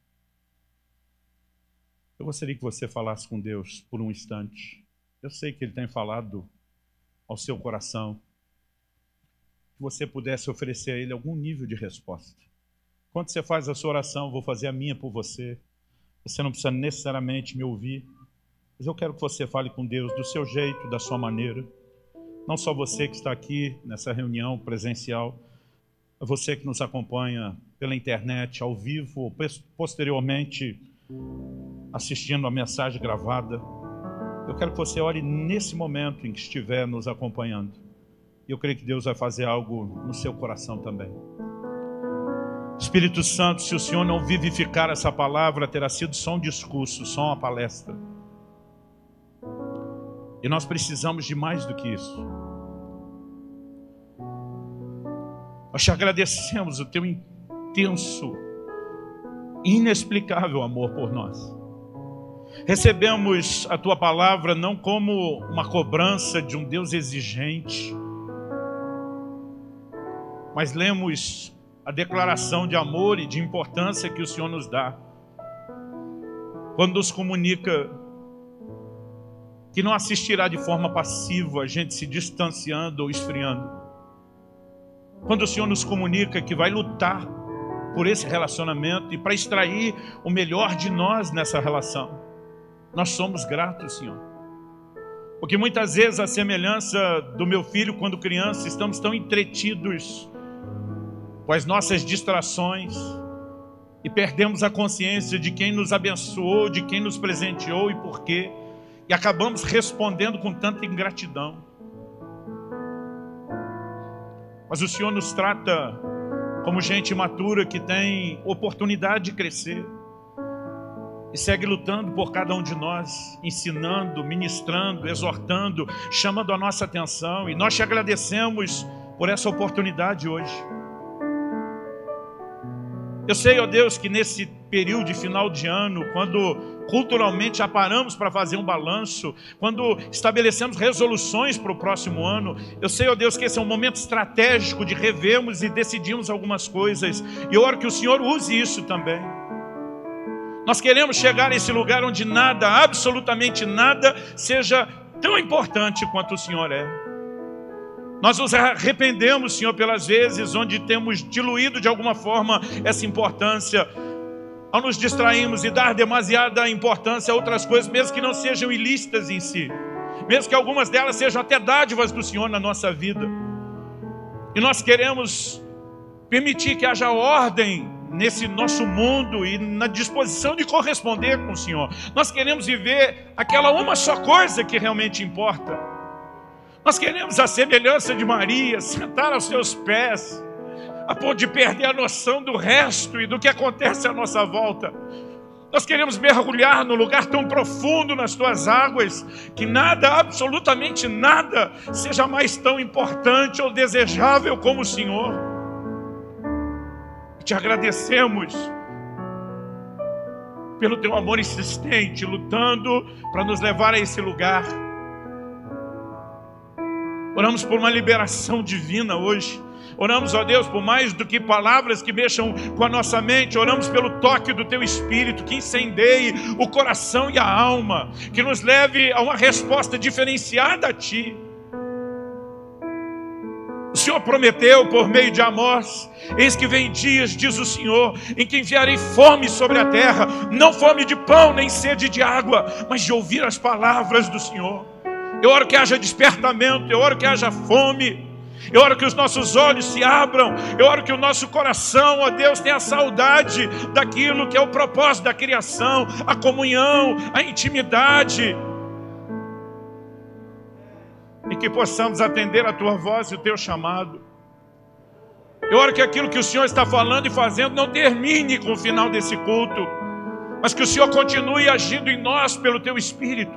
Eu gostaria que você falasse com Deus por um instante. Eu sei que Ele tem falado ao seu coração, que você pudesse oferecer a Ele algum nível de resposta. Quando você faz a sua oração, eu vou fazer a minha por você. Você não precisa necessariamente me ouvir, mas eu quero que você fale com Deus do seu jeito, da sua maneira. Não só você que está aqui nessa reunião presencial, é você que nos acompanha pela internet, ao vivo, ou posteriormente assistindo a mensagem gravada. Eu quero que você ore nesse momento em que estiver nos acompanhando. E eu creio que Deus vai fazer algo no seu coração também. Espírito Santo, se o Senhor não vivificar essa palavra, terá sido só um discurso, só uma palestra. E nós precisamos de mais do que isso. Nós te agradecemos o teu intenso, inexplicável amor por nós. Recebemos a Tua palavra não como uma cobrança de um Deus exigente, mas lemos a declaração de amor e de importância que o Senhor nos dá, quando nos comunica que não assistirá de forma passiva a gente se distanciando ou esfriando. Quando o Senhor nos comunica que vai lutar por esse relacionamento e para extrair o melhor de nós nessa relação. Nós somos gratos, Senhor. Porque muitas vezes, a semelhança do meu filho quando criança, estamos tão entretidos com as nossas distrações e perdemos a consciência de quem nos abençoou, de quem nos presenteou e por quê. E acabamos respondendo com tanta ingratidão. Mas o Senhor nos trata como gente matura que tem oportunidade de crescer e segue lutando por cada um de nós, ensinando, ministrando, exortando, chamando a nossa atenção. E nós te agradecemos por essa oportunidade hoje. Eu sei, ó Deus, que nesse período de final de ano, quando culturalmente já paramos para fazer um balanço, quando estabelecemos resoluções para o próximo ano, eu sei, ó Deus, que esse é um momento estratégico de revermos e decidirmos algumas coisas. E eu oro que o Senhor use isso também. Nós queremos chegar a esse lugar onde nada, absolutamente nada, seja tão importante quanto o Senhor é. Nós nos arrependemos, Senhor, pelas vezes onde temos diluído de alguma forma essa importância, ao nos distrairmos e dar demasiada importância a outras coisas, mesmo que não sejam ilícitas em si, mesmo que algumas delas sejam até dádivas do Senhor na nossa vida. E nós queremos permitir que haja ordem nesse nosso mundo e na disposição de corresponder com o Senhor. Nós queremos viver aquela uma só coisa que realmente importa. Nós queremos, a semelhança de Maria, sentar aos seus pés, a ponto de perder a noção do resto e do que acontece à nossa volta. Nós queremos mergulhar num lugar tão profundo nas tuas águas, que nada, absolutamente nada, seja mais tão importante ou desejável como o Senhor. Te agradecemos pelo teu amor insistente, lutando para nos levar a esse lugar. Oramos por uma liberação divina hoje. Oramos, ó Deus, por mais do que palavras que mexam com a nossa mente. Oramos pelo toque do Teu Espírito, que incendeie o coração e a alma, que nos leve a uma resposta diferenciada a Ti. O Senhor prometeu por meio de Amós: eis que vem dias, diz o Senhor, em que enviarei fome sobre a terra, não fome de pão, nem sede de água, mas de ouvir as palavras do Senhor. Eu oro que haja despertamento, eu oro que haja fome, eu oro que os nossos olhos se abram, eu oro que o nosso coração, ó Deus, tenha saudade daquilo que é o propósito da criação, a comunhão, a intimidade, e que possamos atender a Tua voz e o Teu chamado. Eu oro que aquilo que o Senhor está falando e fazendo não termine com o final desse culto, mas que o Senhor continue agindo em nós pelo Teu Espírito.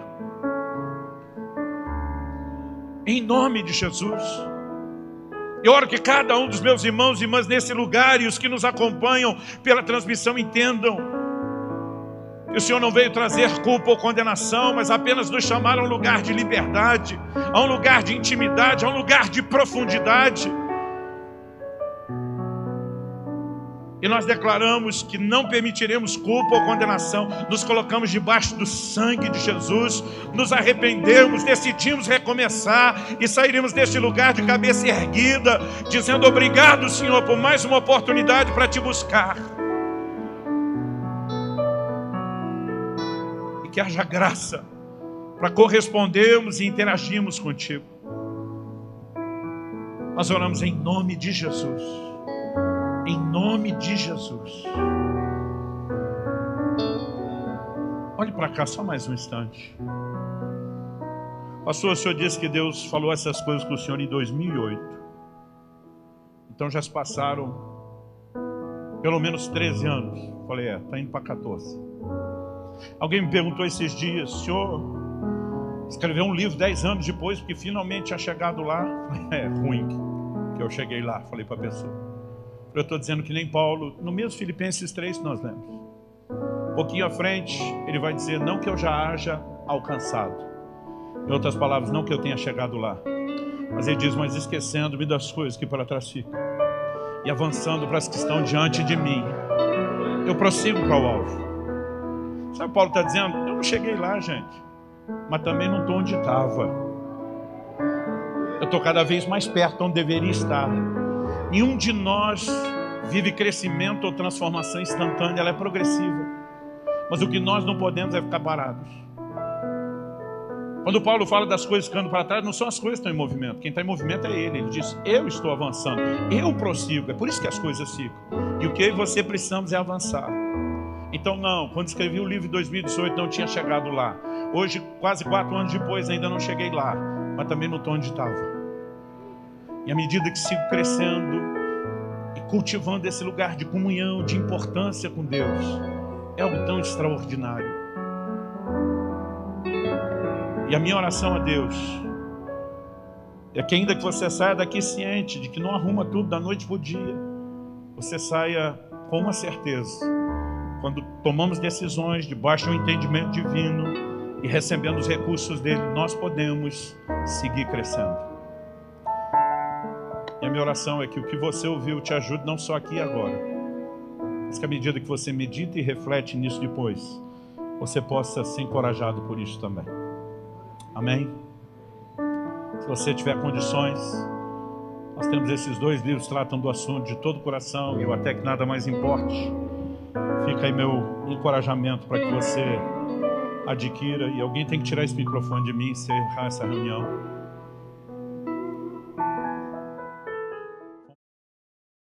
Em nome de Jesus. Eu oro que cada um dos meus irmãos e irmãs nesse lugar e os que nos acompanham pela transmissão entendam que o Senhor não veio trazer culpa ou condenação, mas apenas nos chamar a um lugar de liberdade, a um lugar de intimidade, a um lugar de profundidade. E nós declaramos que não permitiremos culpa ou condenação. Nos colocamos debaixo do sangue de Jesus, nos arrependemos, decidimos recomeçar e sairemos deste lugar de cabeça erguida, dizendo: obrigado, Senhor, por mais uma oportunidade para Te buscar. E que haja graça para correspondermos e interagirmos contigo. Nós oramos em nome de Jesus. Em nome de Jesus. Olhe para cá só mais um instante. Pastor, o senhor disse que Deus falou essas coisas com o senhor em 2008. Então já se passaram pelo menos 13 anos. Falei, está indo para 14. Alguém me perguntou esses dias: o senhor escreveu um livro 10 anos depois, porque finalmente tinha chegado lá. É ruim que eu cheguei lá, falei para a pessoa. Eu estou dizendo que nem Paulo, no mesmo Filipenses 3 que nós lemos. Um pouquinho à frente, ele vai dizer, não que eu já haja alcançado. Em outras palavras, não que eu tenha chegado lá. Mas ele diz, mas esquecendo-me das coisas que para trás ficam e avançando para as que estão diante de mim, eu prossigo para o alvo. Sabe o que Paulo está dizendo? Eu não cheguei lá, gente, mas também não estou onde estava. Eu estou cada vez mais perto onde deveria estar. Nenhum de nós vive crescimento ou transformação instantânea, ela é progressiva. Mas o que nós não podemos é ficar parados. Quando Paulo fala das coisas ficando para trás, não são as coisas que estão em movimento. Quem está em movimento é ele. Ele diz, eu estou avançando, eu prossigo. É por isso que as coisas ficam. E o que eu e você precisamos é avançar. Então não, quando escrevi o livro em 2018 não tinha chegado lá. Hoje, quase 4 anos depois, ainda não cheguei lá. Mas também não estou onde estava. E à medida que sigo crescendo e cultivando esse lugar de comunhão, de importância com Deus, é algo tão extraordinário. E a minha oração a Deus é que ainda que você saia daqui ciente de que não arruma tudo da noite para o dia, você saia com uma certeza. Quando tomamos decisões debaixo do entendimento divino e recebendo os recursos dele, nós podemos seguir crescendo. E a minha oração é que o que você ouviu te ajude não só aqui e agora, mas que à medida que você medita e reflete nisso depois, você possa ser encorajado por isso também. Amém? Se você tiver condições, nós temos esses 2 livros que tratam do assunto de todo o coração, e o Até que Nada Mais Importe. Fica aí meu encorajamento para que você adquira. E alguém tem que tirar esse microfone de mim e encerrar essa reunião.